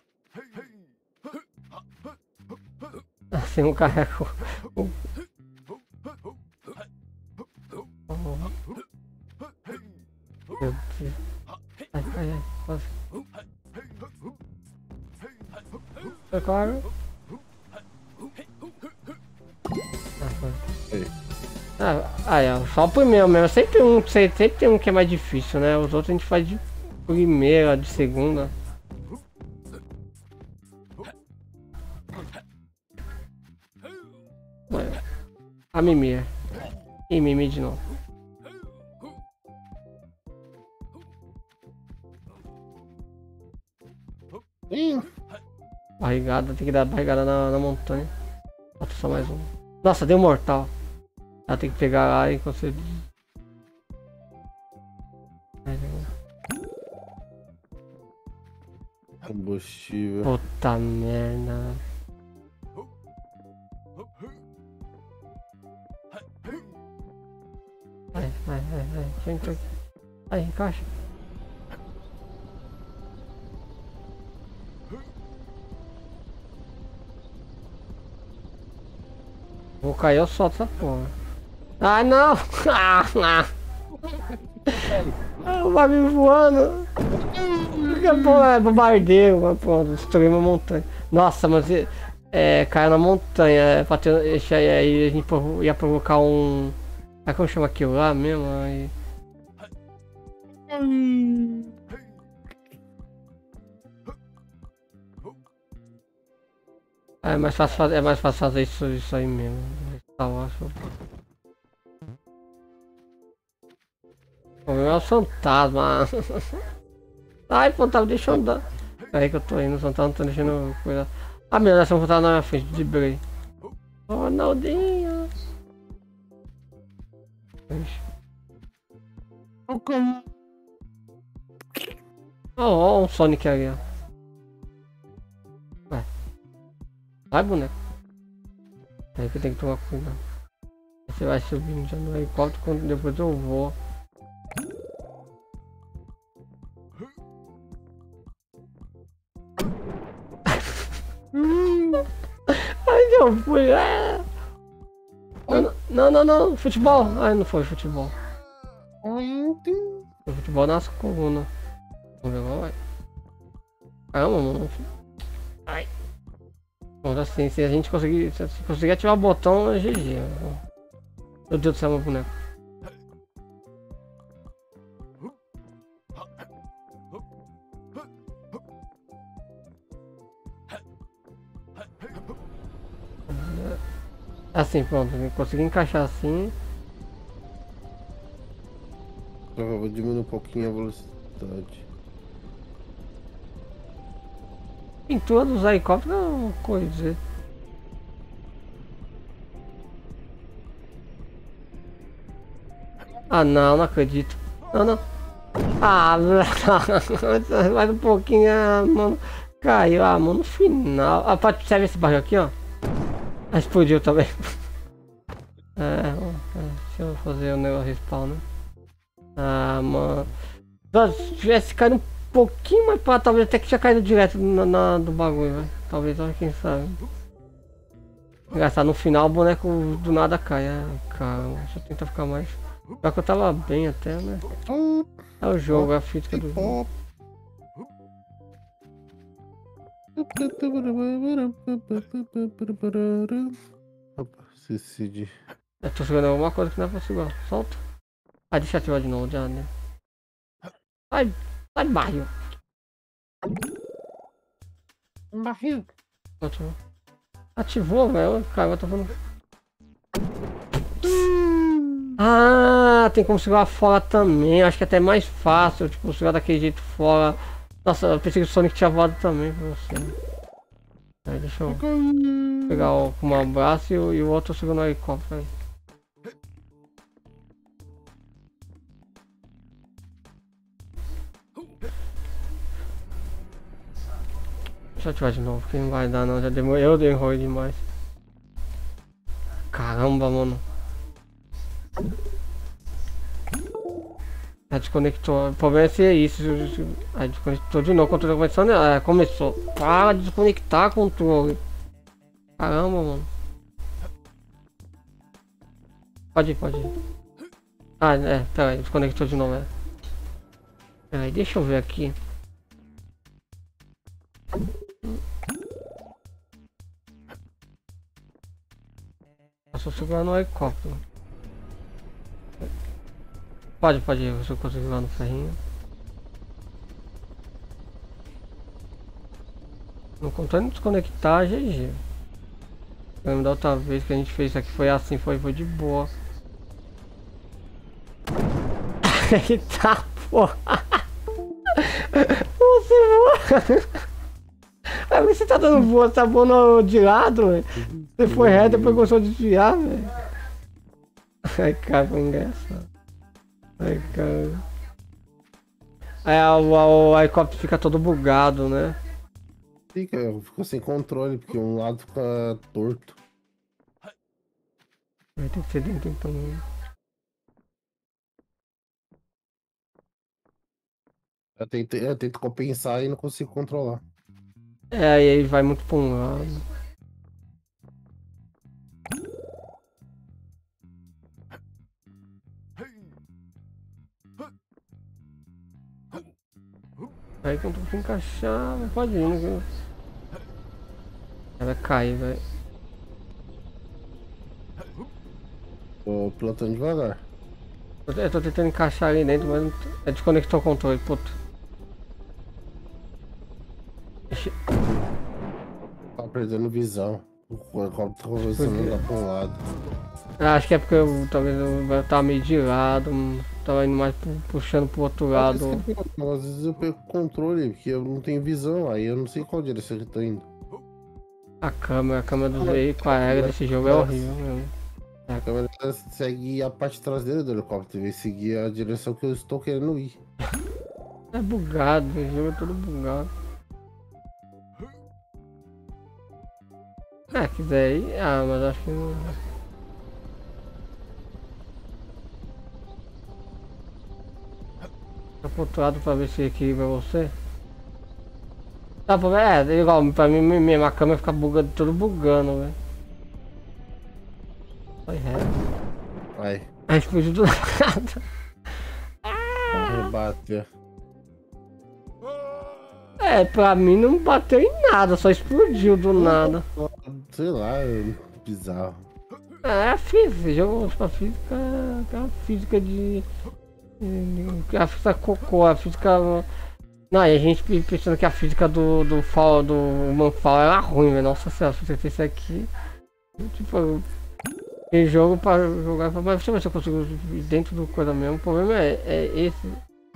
Assim, um carrega o. Meu Deus. Ai, ai, ai, quase. Foi claro. Ah, foi. Ah, ah, é, só o primeiro mesmo. Sempre um, sempre tem um que é mais difícil, né? Os outros a gente faz de primeira, de segunda. Ué, a Mimir. E Mimi de novo. Ih, Barrigada, tem que dar barrigada na, na montanha. Falta só mais um. Nossa, deu mortal. Ela tem que pegar lá e conseguir. combustível. Puta merda. Vai, vai, vai, vai. Entra aqui. Aí, encaixa. Vou cair, eu solto essa porra. Ai, não! Ah, o bagulho voando. Que porra, é bombardeio, mas pronto, destruiu uma montanha. Nossa, mas é, caiu na montanha, é, pra ter, esse aí, aí a gente provo- ia provocar um. Ah, como chama aquilo lá mesmo? Aí. É mais fácil fazer, é mais fácil fazer isso, isso aí mesmo. Tá, eu acho. O problema é o fantasma. Ai, fantasma, deixa eu andar. Peraí que eu tô indo, o fantasma não tá deixando coisa. Ah, meu Deus, um fantasma na minha frente, de brei. Oh, Ronaldinho. Ixi. Oh, oh, um Sonic ali, ó. Vai. Vai, boneco. Aí que eu tenho que tomar cuidado. Você vai subindo já no helicóptero, quando depois eu vou. Ai, eu fui. Ah. Não, não, não, não, futebol. Ai, não foi futebol. Foi futebol nas colunas. Vamos ver qual vai. Caramba, mano. Ai. Bom, assim, se a gente conseguir, se conseguir ativar o botão, é G G. Meu Deus do céu, meu boneco. Assim, pronto, consegui encaixar assim. Eu vou diminuir um pouquinho a velocidade. Pintura dos helicópteros é uma coisa. Ah, não, não acredito. Não, não. Ah, mais um pouquinho, ah, mano. Caiu, ah, mano, no final. Ah, pode serve esse barril aqui, ó. Ah, explodiu também. É, é, deixa eu fazer o negócio respawn, né? Ah, mano. Se tivesse caído um pouquinho mais pra... Talvez até que tinha caído direto na, na- do bagulho, velho. Talvez, olha quem sabe. Engraçado, no final o boneco do nada cai. Ai, caramba, deixa eu tentar ficar mais... Só que eu tava bem até, né? É o jogo, é a física do jogo. Opa, suicídio. Eu tô segurando alguma coisa que não é pra segurar. Solta. Ah, deixa eu ativar de novo, já, né? Sai, sai barril. Barril. Ativou, Ativou, velho. Cara, eu tô falando. Ah, tem como segurar fora também. Acho que é até mais fácil, tipo, segurar daquele jeito fora. Nossa, eu pensei que o Sonic tinha voado também pra você. Aí, deixa eu pegar o com um braço e, o- e o outro segurando o helicóptero aí. Deixa eu ativar de novo, porque não vai dar não. Já demorei, eu demorei demais. Caramba, mano. Já desconectou. O problema é ser isso. Aí desconectou de novo. O controle começando. É, começou. Para de desconectar controle. Caramba, mano. Pode ir, pode ir. Ah, é, peraí, desconectou de novo. É. Peraí, deixa eu ver aqui. Eu só segurar no helicóptero. Pode, pode ir, se eu conseguir lá no ferrinho. No controle desconectar, G G. Eu lembro da outra vez que a gente fez isso aqui, foi assim, foi, foi de boa. Eita porra! Você voa! Aí você tá dando voa, você tá voando de lado, velho. Você foi reto, depois começou a desviar, velho. Ai, cara, foi engraçado. Ai, cara. Aí o, o, o helicóptero fica todo bugado, né? Fica, ficou sem controle, porque um lado fica torto. Vai ter que ser dentro então. Eu tento, eu tento compensar e não consigo controlar. É, aí ele vai muito pra um lado. Aí quando tu encaixar, não pode ir, né? Vai cair, velho. Tô pilotando devagar. Eu tô tentando encaixar ali dentro, mas não tô... É, desconectou o controle, puto. Ixi, Tá perdendo visão. O helicóptero tá começando a andar pra um lado. ah, acho que é porque eu talvez eu tava meio de lado, hum, tava indo mais pu- puxando pro outro Às vezes, lado. que eu- às vezes eu perco o controle, porque eu não tenho visão, aí eu não sei qual direção que eu tô indo. A câmera, a câmera do veículo aéreo desse jogo é horrível mesmo. A câmera segue a parte traseira do helicóptero, em vez de seguir a direção que eu estou querendo ir. É bugado, esse jogo é todo bugado. Ah, quiser ir, ah, mas acho que não. Tá pro outro lado pra ver se equilibra você. Tá, pra ver, é igual pra mim mesmo, a câmera fica bugando, tudo bugando, velho. Foi reto. Vai, Aí explodiu do nada. rebateu. É, pra mim não bateu em nada, só explodiu do nada. Sei lá, é bizarro. É a física, jogo pra física, é a física de. de- A física cocô, a física. Não, e a gente pensando que a física do, do Fall, do Manfall era ruim, velho. Nossa senhora, se você fez isso aqui. Tipo, tem jogo pra jogar, mas deixa eu ver se eu consigo ir dentro do coisa mesmo. O problema é, é esse.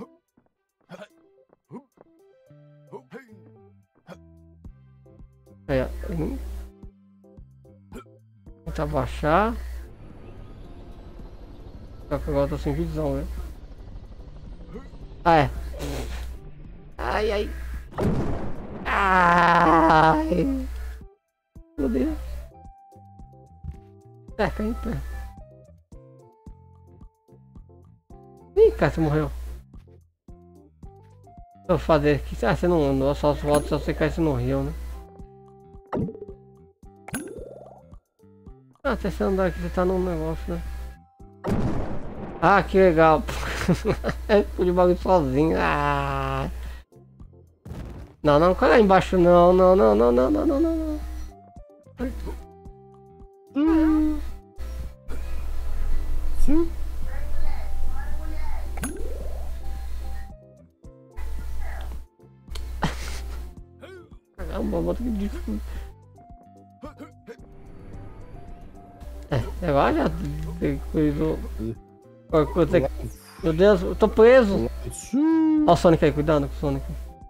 Aí, ó. Tentar baixar. Só que agora eu tô sem visão, velho. Ah, é. Ai, ai. Ai. Meu Deus. É, cai em pé. Ih, cara, você morreu. Eu fazer aqui. Ah, você não andou, só volta se você caísse no rio, né? Ah, até você andar aqui, você tá num negócio, né? Ah, que legal. É de bagulho sozinho. Ah. Não, não, cai lá embaixo não, não, não, não, não, não, não, não. Hum. Sim. Caramba, bota que difícil. É, agora já tem coisa. Qualquer coisa aqui. Meu Deus, eu tô preso. Olha o Sonic aí, cuidado com o Sonic.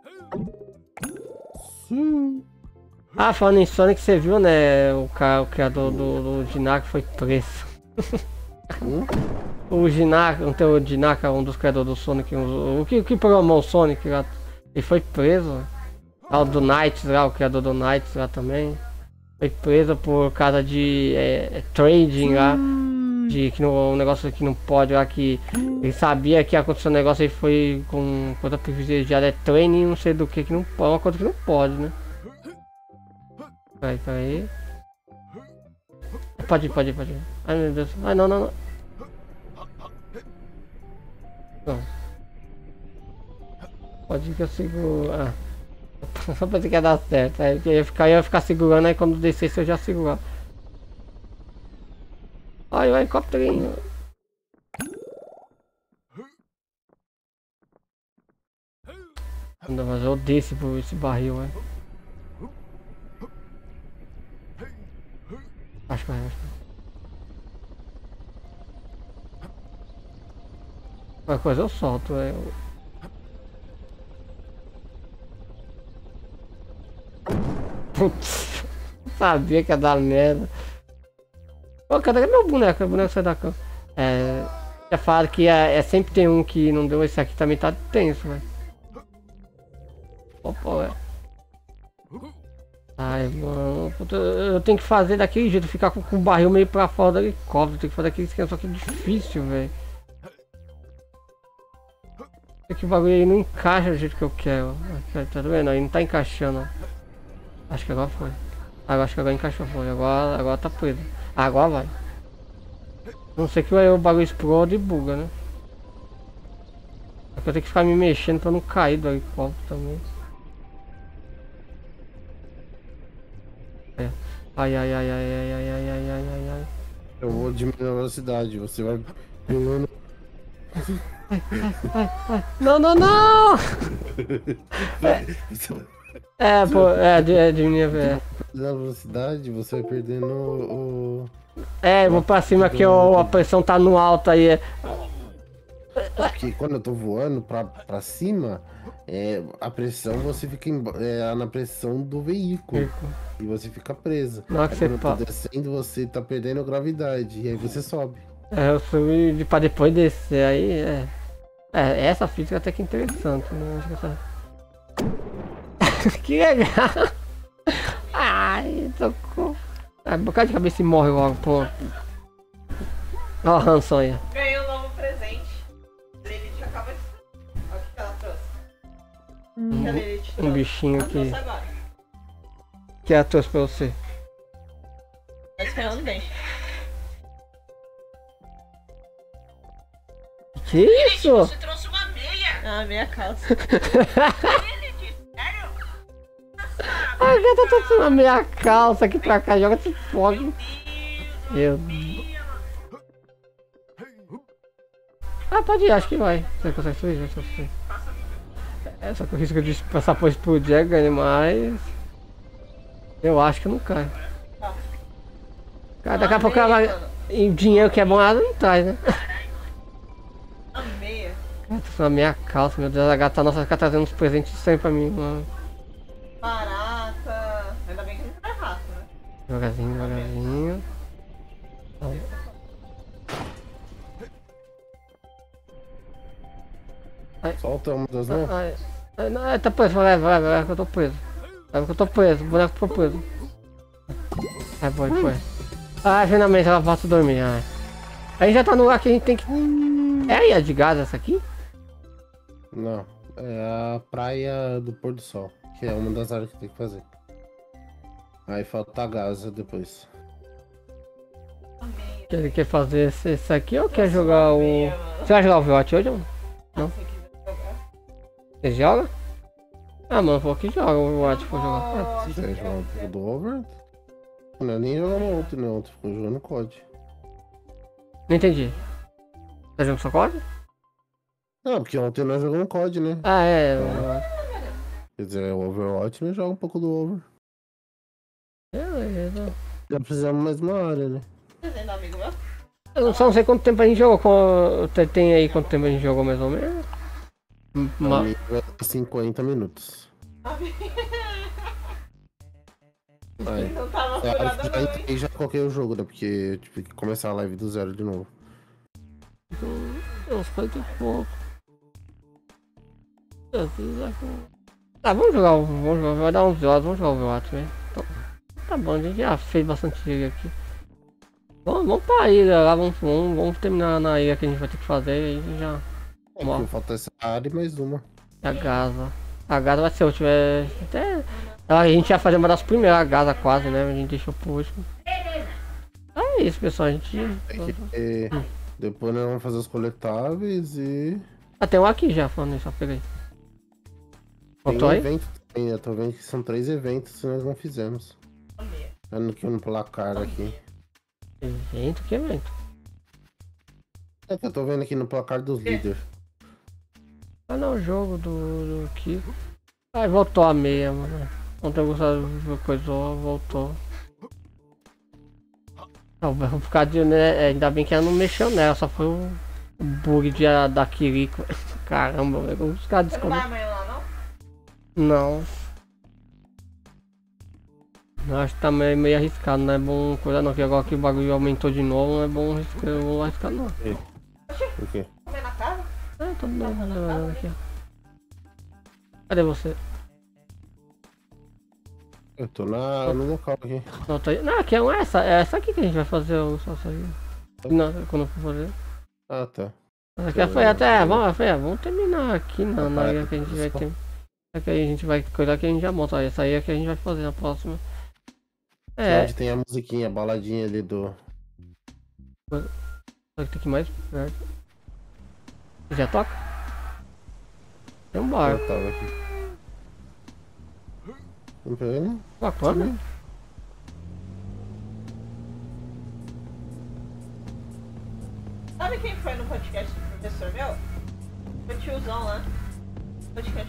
Ah, falando em Sonic, você viu, né? O, cara, o criador do, do Jinaka foi preso. O Jinaka, não tem o Jinaka, um dos criadores do Sonic, um, o que, que programou o Sonic lá, ele foi preso. Ah, o do Knights lá, o criador do Knights lá também. Foi preso por causa de é, trading lá. De que no, um negócio que não pode lá, que ele sabia que ia acontecer um negócio e foi com conta privilegiada, é training, não sei do que, que não pode, uma coisa que não pode, né? Peraí, peraí. Pode ir, pode ir, pode ir. Ai meu Deus. Ai não, não, não. Não. Pode ir que eu seguro. Ah. Só pensei que ia dar certo. Aí eu ia ficar, eu ia ficar segurando, aí quando descesse eu já segurar. Olha o helicópterinho. Não, mas eu odeio esse, esse barril, né? Acho que vai, acho que vai. Qualquer coisa eu solto, é. Eu... Putz, sabia que ia dar merda. Ô, cadê meu boneco? O boneco sai da cama. É. Já falaram que é, é sempre tem um que não deu, esse aqui também tá tenso, velho. Opa, ué. Ai, mano, puta, eu tenho que fazer daquele jeito, ficar com, com o barril meio pra fora do helicóptero, tem que fazer aquele esquema, só que é difícil, velho. Que o bagulho aí não encaixa do jeito que eu quero. Tá vendo? Aí não tá encaixando, ó. Acho que agora foi. Agora acho que agora encaixou, foi. Agora, agora tá preso. Agora vai. Não sei que o bagulho explode e buga, né? Eu tenho que ficar me mexendo pra não cair do helicóptero também. É. Ai, ai, ai, ai, ai, ai, ai, ai, ai, ai, ai. Eu vou diminuir a velocidade, você vai pulando. Ai, ai, ai, ai. Não, não, não! É, é pô, é, é diminuir a velocidade, você vai perdendo o... É, eu vou pra cima que o, a pressão tá no alto aí. É... Porque quando eu tô voando pra, pra cima, é, a pressão você fica em, é, na pressão do veículo. Fico. E você fica preso. Não, que quando você tá descendo, você tá perdendo a gravidade. E aí você sobe. É, eu subi pra depois descer, aí é. É, essa física até que interessante, né? Acho que essa... Que legal! Ai, socorro! Ah, boca de cabeça e morre logo, pô. Ó, o Hanson aí. Ganhei um novo presente. Lilith acaba de. Olha o que ela trouxe. Um, que a Lilith trouxe. Um bichinho ela que. Agora. Que ela trouxe pra você. Tá esperando bem. Que isso? Você trouxe uma meia. Ah, meia calça. Lilith, sério? A gata tá com uma meia calça aqui pra cá, joga esse fogo. Meu Deus. Ah, pode ir, acho que vai. Você consegue subir? Já subir. É, só que o risco de passar por explodir é grande, mas... Eu acho que não cai. Cara, daqui a pouco ela vai... E o dinheiro que é bom ela não traz, né? A meia? Tô com uma meia calça, meu Deus, a gata nossa fica trazendo uns presentes sempre pra mim, mano. Barata. Ainda bem que não é rato, né? Devagarzinho, devagarzinho. Ai. Solta uma das mãos. Ai, ai, não, ai, tá preso, vai, vai, vai, que eu tô preso. Vai, que eu tô preso, o boneco ficou preso. Ai, foi, foi. Ah, finalmente ela volta a dormir, ai. A gente já tá no lugar que a gente tem que... É aí a de gás essa aqui? Não, É a praia do pôr do sol, que é uma das áreas que tem que fazer. Aí falta a Gaza depois. Ele quer fazer esse, esse aqui ou quer jogar o... Você vai jogar o Overwatch hoje, mano? Não? Você joga? Ah, mano, falou que joga o Overwatch, for jogar. Se quiser jogar um pouco do Over, não é nem jogar ontem, não. Ontem ficou jogando C O D. Não entendi. Tá jogando só C O D? Não, porque ontem nós jogamos C O D, né? Ah, é. É. Eu... Quer dizer, o Overwatch nós joga um pouco do Over. Beleza. Já precisamos mais uma área, né? Dizendo, amigo meu. Eu só não sei quanto tempo a gente jogou. com- Tem tem aí quanto tempo a gente jogou mais ou menos? Ma- Amigo, vai dar cinquenta minutos. Aí. Não tava Claro furada que já não, hein? entrei e já coloquei o jogo, né? Porque eu tive que começar a live do zero de novo. Uns quarenta e pouco. Ah, vamos jogar, o- vamos jogar, vai dar onze horas, vamos jogar o Overwatch, né? Então, tá bom, a gente já fez bastante ilha aqui. Vamos, vamos pra ilha lá, vamos, vamos, vamos terminar na ilha que a gente vai ter que fazer e aí a gente já. É, Bom. porque falta essa área e mais uma. A Gaza. A Gaza vai ser a última. é, Até. A gente ia fazer uma das primeiras, a Gaza quase, né? A gente deixou por último. É isso, pessoal. A gente. É que, é, depois nós vamos fazer os coletáveis e. Ah, tem um aqui já falando isso, ó, pega aí. Tem Botou um aí? evento também, eu tô vendo que são três eventos que nós não fizemos. Olha aqui no placar aqui. Evento, que evento? É que eu tô vendo aqui no placar dos líderes. Ah não, o jogo do, do Kiko. Ai, voltou a meia, mano. Ontem eu gostava de coisa, voltou. Não, por causa de, né, ainda bem que ela não mexeu nela, só foi o bug de, da Kiriko. Caramba, velho, os caras Você não vai descobriram. amanhã lá, não? Não. Eu acho que tá meio, meio arriscado, não é bom coisa não, que agora que o bagulho aumentou de novo, não é bom arriscar, eu vou arriscar não. Por quê? Comer na casa? Ah, tô dando aqui, ó. Cadê você? Eu tô na, no local aqui. Não, tô aí. Não, aqui é uma- essa, é essa aqui que a gente vai fazer o só aí. Não, quando eu for fazer. Ah, tá. Essa aqui foi até, vamos, foi, vamos terminar aqui na, na área que a gente vai ter. Aqui a gente vai cuidar que a gente já monta. Essa aí é que a gente vai fazer na próxima. É, Onde tem a musiquinha, a baladinha ali do. só que tem que ir mais perto. Já toca? Tem um bar. Eu tava aqui. Tá vendo? Bacana. Sabe quem foi no podcast do professor meu? Foi o tiozão lá. Podcast.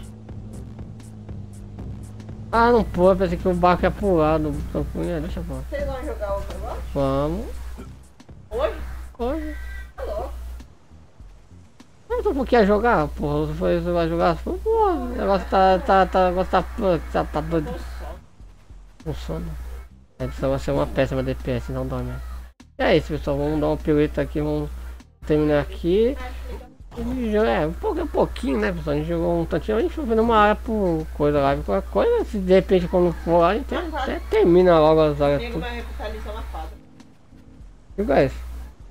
Ah, não pô, pensei que o barco ia pular do trampolim. Deixa eu falar. Vocês vão jogar o Overwatch? Vamos. Hoje? Hoje. Tá louco. Mas tu quer jogar? Porra, você foi- você vai jogar? Pô, o negócio tá. tá. tá. o negócio tá. tá, tá doido. Com sono. É, isso vai ser uma péssima D P S, não dorme. É isso, pessoal. Vamos dar uma pirueta aqui, vamos terminar aqui. E jo- É, um pouco, um pouquinho, né, pessoal? A gente jogou um tantinho, a gente foi vendo uma área por coisa lá, qualquer coisa, se de repente quando for lá, a gente até termina logo as O áreas. amigo tudo. vai revitalizar uma fada. Que que é isso?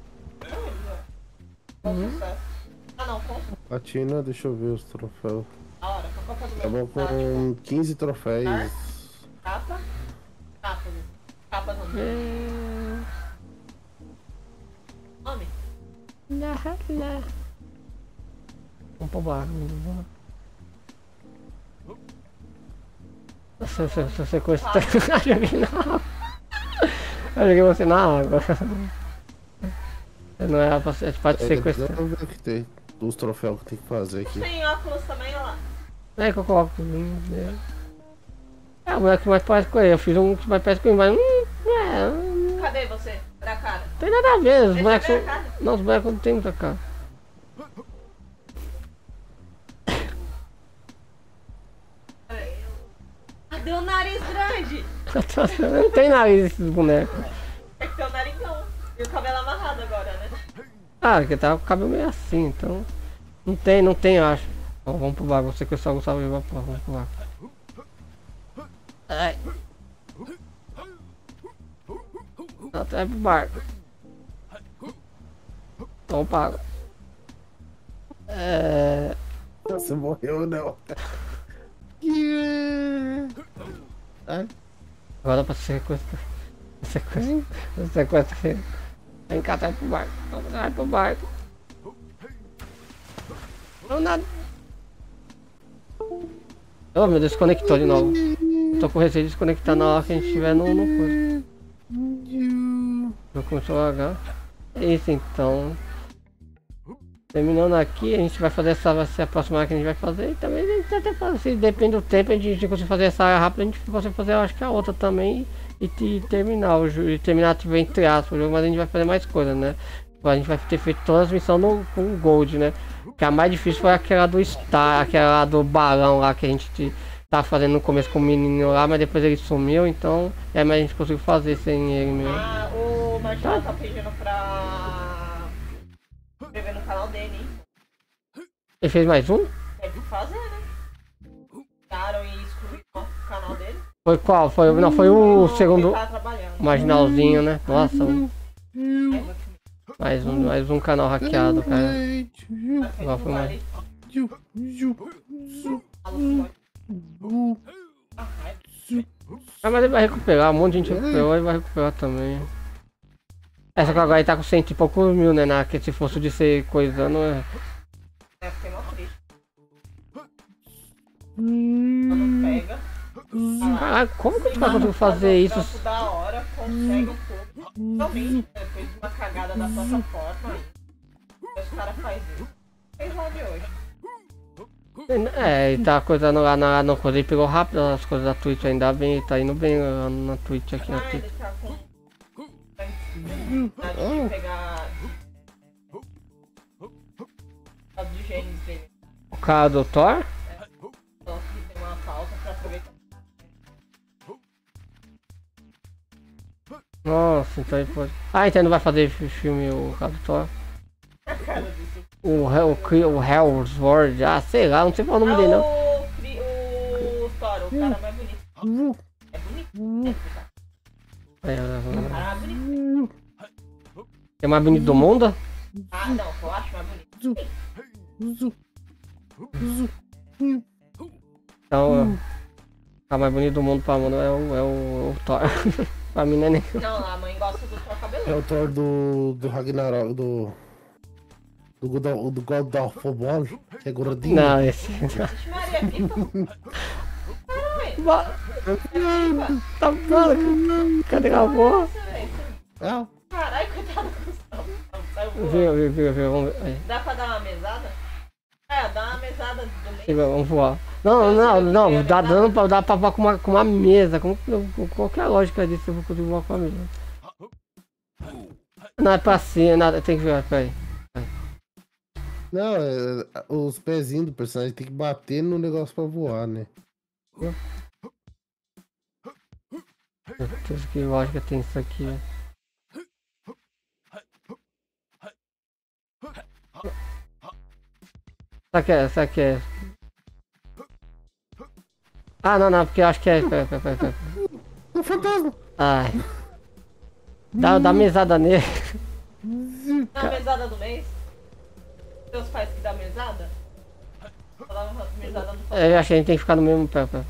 Com Uhum. sucesso. Ah não, com Platina, deixa eu ver os troféus. a hora. Com a Copa do Tá bom Mundo. Tá, tipo, com quinze troféus. capa. Capa. né? Capa não. É... Nome? Lá, lá. Vamos pro bar. Você, você, você sequestrou. Eu joguei na água. Eu joguei você na água. Não era pra ser, pode É, sequestrar. vamos ver o que tem. Os troféus que tem que fazer aqui. Tem óculos também, olha lá. É que eu coloco também. É o moleque mais parece com ele. Eu fiz um que mais parece com ele, mas hum, é, hum, Cadê você? Da cara. não tem nada a ver. Os Deixa bonecos eu ver são. a cara. Não, os bonecos não tem muita cara. Cadê o nariz grande? Não tem nariz esses bonecos. É que tem o narigão. E o cabelo amarrado agora, né? Ah, porque tava com o cabelo meio assim, então. Não tem, não tem, eu acho. Bom, vamos pro bar, você que eu só gostava de vapor, vamos pro bar. Ai. Até pro bar. Então pago. É. Você morreu, não. Ai. Agora pra sequestrar. Sequestrar. Sequestrar. Vem cá, vai pro barco. Vai pro barco. Não, nada. Oh, meu Deus, desconectou de novo. Tô com receio de desconectar na hora que a gente estiver no, no coisa. Eu começou a H. É isso então. Terminando aqui, a gente vai fazer essa, vai ser a próxima que a gente vai fazer. E também a gente até faz, se depende do tempo, a gente consegue fazer essa área rápida, a gente consegue fazer, eu acho que a outra também. E, e terminar o jogo, e terminar tipo, entre aspas o jogo, mas a gente vai fazer mais coisas, né? A gente vai ter feito todas as missões no, com o Gold, né? Que a mais difícil foi aquela do Star, aquela do balão lá que a gente tá fazendo no começo com o menino lá, mas depois ele sumiu, então é mais a gente conseguiu fazer sem ele mesmo. Ah, o Marcelo tá pedindo pra inscrever no canal dele, hein? Ele fez mais um? Deve fazer, né? Pegaram e excluíram o canal dele. Foi qual? Foi, não, foi o Não, segundo ele tá trabalhando. marginalzinho, né? Nossa, um- É, mais um, mais um canal hackeado, cara. Agora foi mais. Ah, mas ele vai recuperar, um monte de gente recuperou, ele vai recuperar também. Essa que agora ele tá com cento e poucos mil, né? Na, que se fosse de ser coisando, é. É, fiquei mó triste. Quando pega. Caralho, como que a gente vai conseguir fazer isso? Trampo da hora, consegue tudo. Somente depois de uma cagada da plataforma. Os caras fazem isso. Fez lá de hoje. É, ele tá coisando lá na, na coisa, ele pegou rápido as coisas da Twitch, ainda bem, ele tá indo bem lá na Twitch aqui na Ah, Twitch. ele tá com. A gente pegar. As do genes dele. O cara do Thor? Só que tem uma pausa pra aproveitar. Nossa, então ele pode. Ah, então ele não vai fazer fi- filme o cara do Thor. A cara disso. O, Hell- o, Cre- o Hellsword, ah, sei lá, não sei qual é o nome dele não. O, Cri- o Thor, o cara mais bonito. É bonito? É, É, o cara mais bonito. é mais bonito do mundo? Ah, não, eu acho mais bonito. Então, o cara mais bonito do mundo pra mundo é o, é o, o Thor. Pra mim não é nem. Não, a mãe gosta do Thor É cabeludo. o Thor do, do Ragnarok, do... Do God of- do God of War, que é gordinho. Não, esse. Vixe, Maria, viva. Caralho. Ba- Tá falando? Cadê a avó? Nossa, velho. Ah, Caralho, coitado do Gustavo. Saiu voando. Viu, viu, viu, viu, vamos ver. Aí, Dá pra dar uma mesada? É, dá uma mesada do meio. chegou, vamos voar. Não, não, não, dá dando pra, dá pra voar com uma, com uma mesa. Como, que- qual que é a lógica disso? Eu vou conseguir voar com a mesa. Não, é pra cima, nada, tem que ver, peraí. não, é, os pezinhos do personagem tem que bater no negócio pra voar, né? Meu Deus, que lógica tem isso aqui, né? Será que é? Será que é? Ah, não, não, porque eu acho que é. Pera, pera, pera, pera. Um fantasma! Ai. Dá, dá mesada nele. Dá uma mesada do mês? Seus pais que dá mesada? Só dá uma mesada do É, eu acho que a gente tem que ficar no mesmo pé, pé.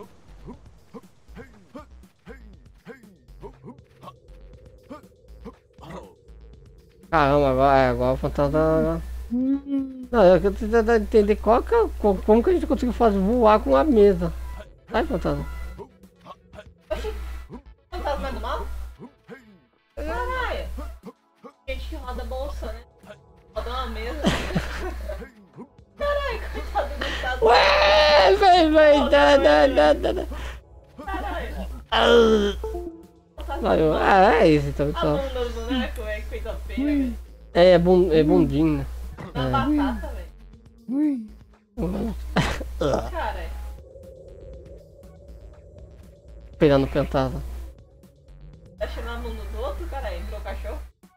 Caramba, agora, é, agora o fantasma. Não, eu quero tentar entender qual que é, co- como que a gente conseguiu fazer voar com a mesa. Sai, fantasma. Fantasma é do mal? Caralho! Gente que roda bolsa, né? Roda uma mesa. Caralho, coitado do Gustavo. Ué, vem, vem, dá, dá, dá, dá, dá. Caralho! Ah, vai, eu- ah, é isso então, A pessoal. bunda do boneco, velho, que coisa feia, velho. É, é, bun, é bundinho, né? Uma batata, velho. Ui. Cara, Pegando o fantasma. tá chamando a bunda do outro, cara, entrou o cachorro?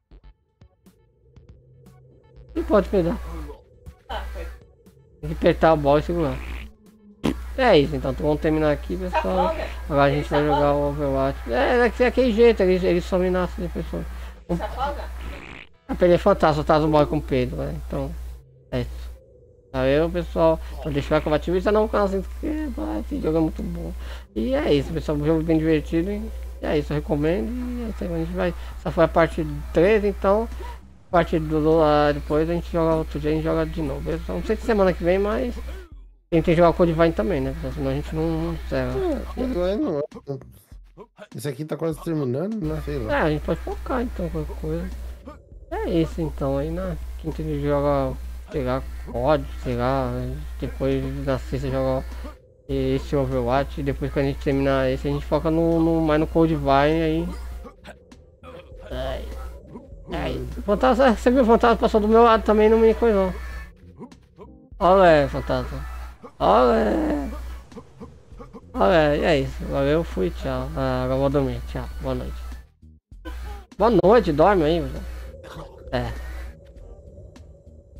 E pode pegar. Tá, foi. Tem que apertar o ball e segurar. É isso, então vamos terminar aqui, pessoal. Safoga? Agora a gente vai Ele jogar safoga? o Overwatch. É, é que é aquele jeito, eles, eles somem na de pessoa. Safoga? A pele é fantasma, tá no boy com o Pedro, né? Então, é isso. Valeu, pessoal. Então deixa o like, compartilha, se não o canal, se inscreva. Esse jogo é muito bom. E é isso, pessoal. O jogo é bem divertido. E é isso, eu recomendo. E é isso aí, a gente vai. Essa foi a parte três, então. A parte do Lula, depois a gente joga outro dia, a gente joga de novo. Beleza? Não sei se semana que vem, mas. Tem que jogar o Code Vein também, né? Senão a gente não, não encerra. É, não, não. Esse aqui tá quase terminando, né? Sei lá. É, a gente pode focar então, qualquer coisa. É isso então, aí na quinta a gente joga, sei lá, código, sei lá, depois na sexta joga esse Overwatch, depois que a gente terminar esse a gente foca no, no mais no Code Vein aí. Ai, ai. Fantasma, você viu o fantasma passou do meu lado também, não me coisou. Olha, fantasma. Olha. Olha, e é isso. Valeu, fui, tchau. Ah, agora vou dormir, tchau. Boa noite. Boa noite, dorme aí, velho. É.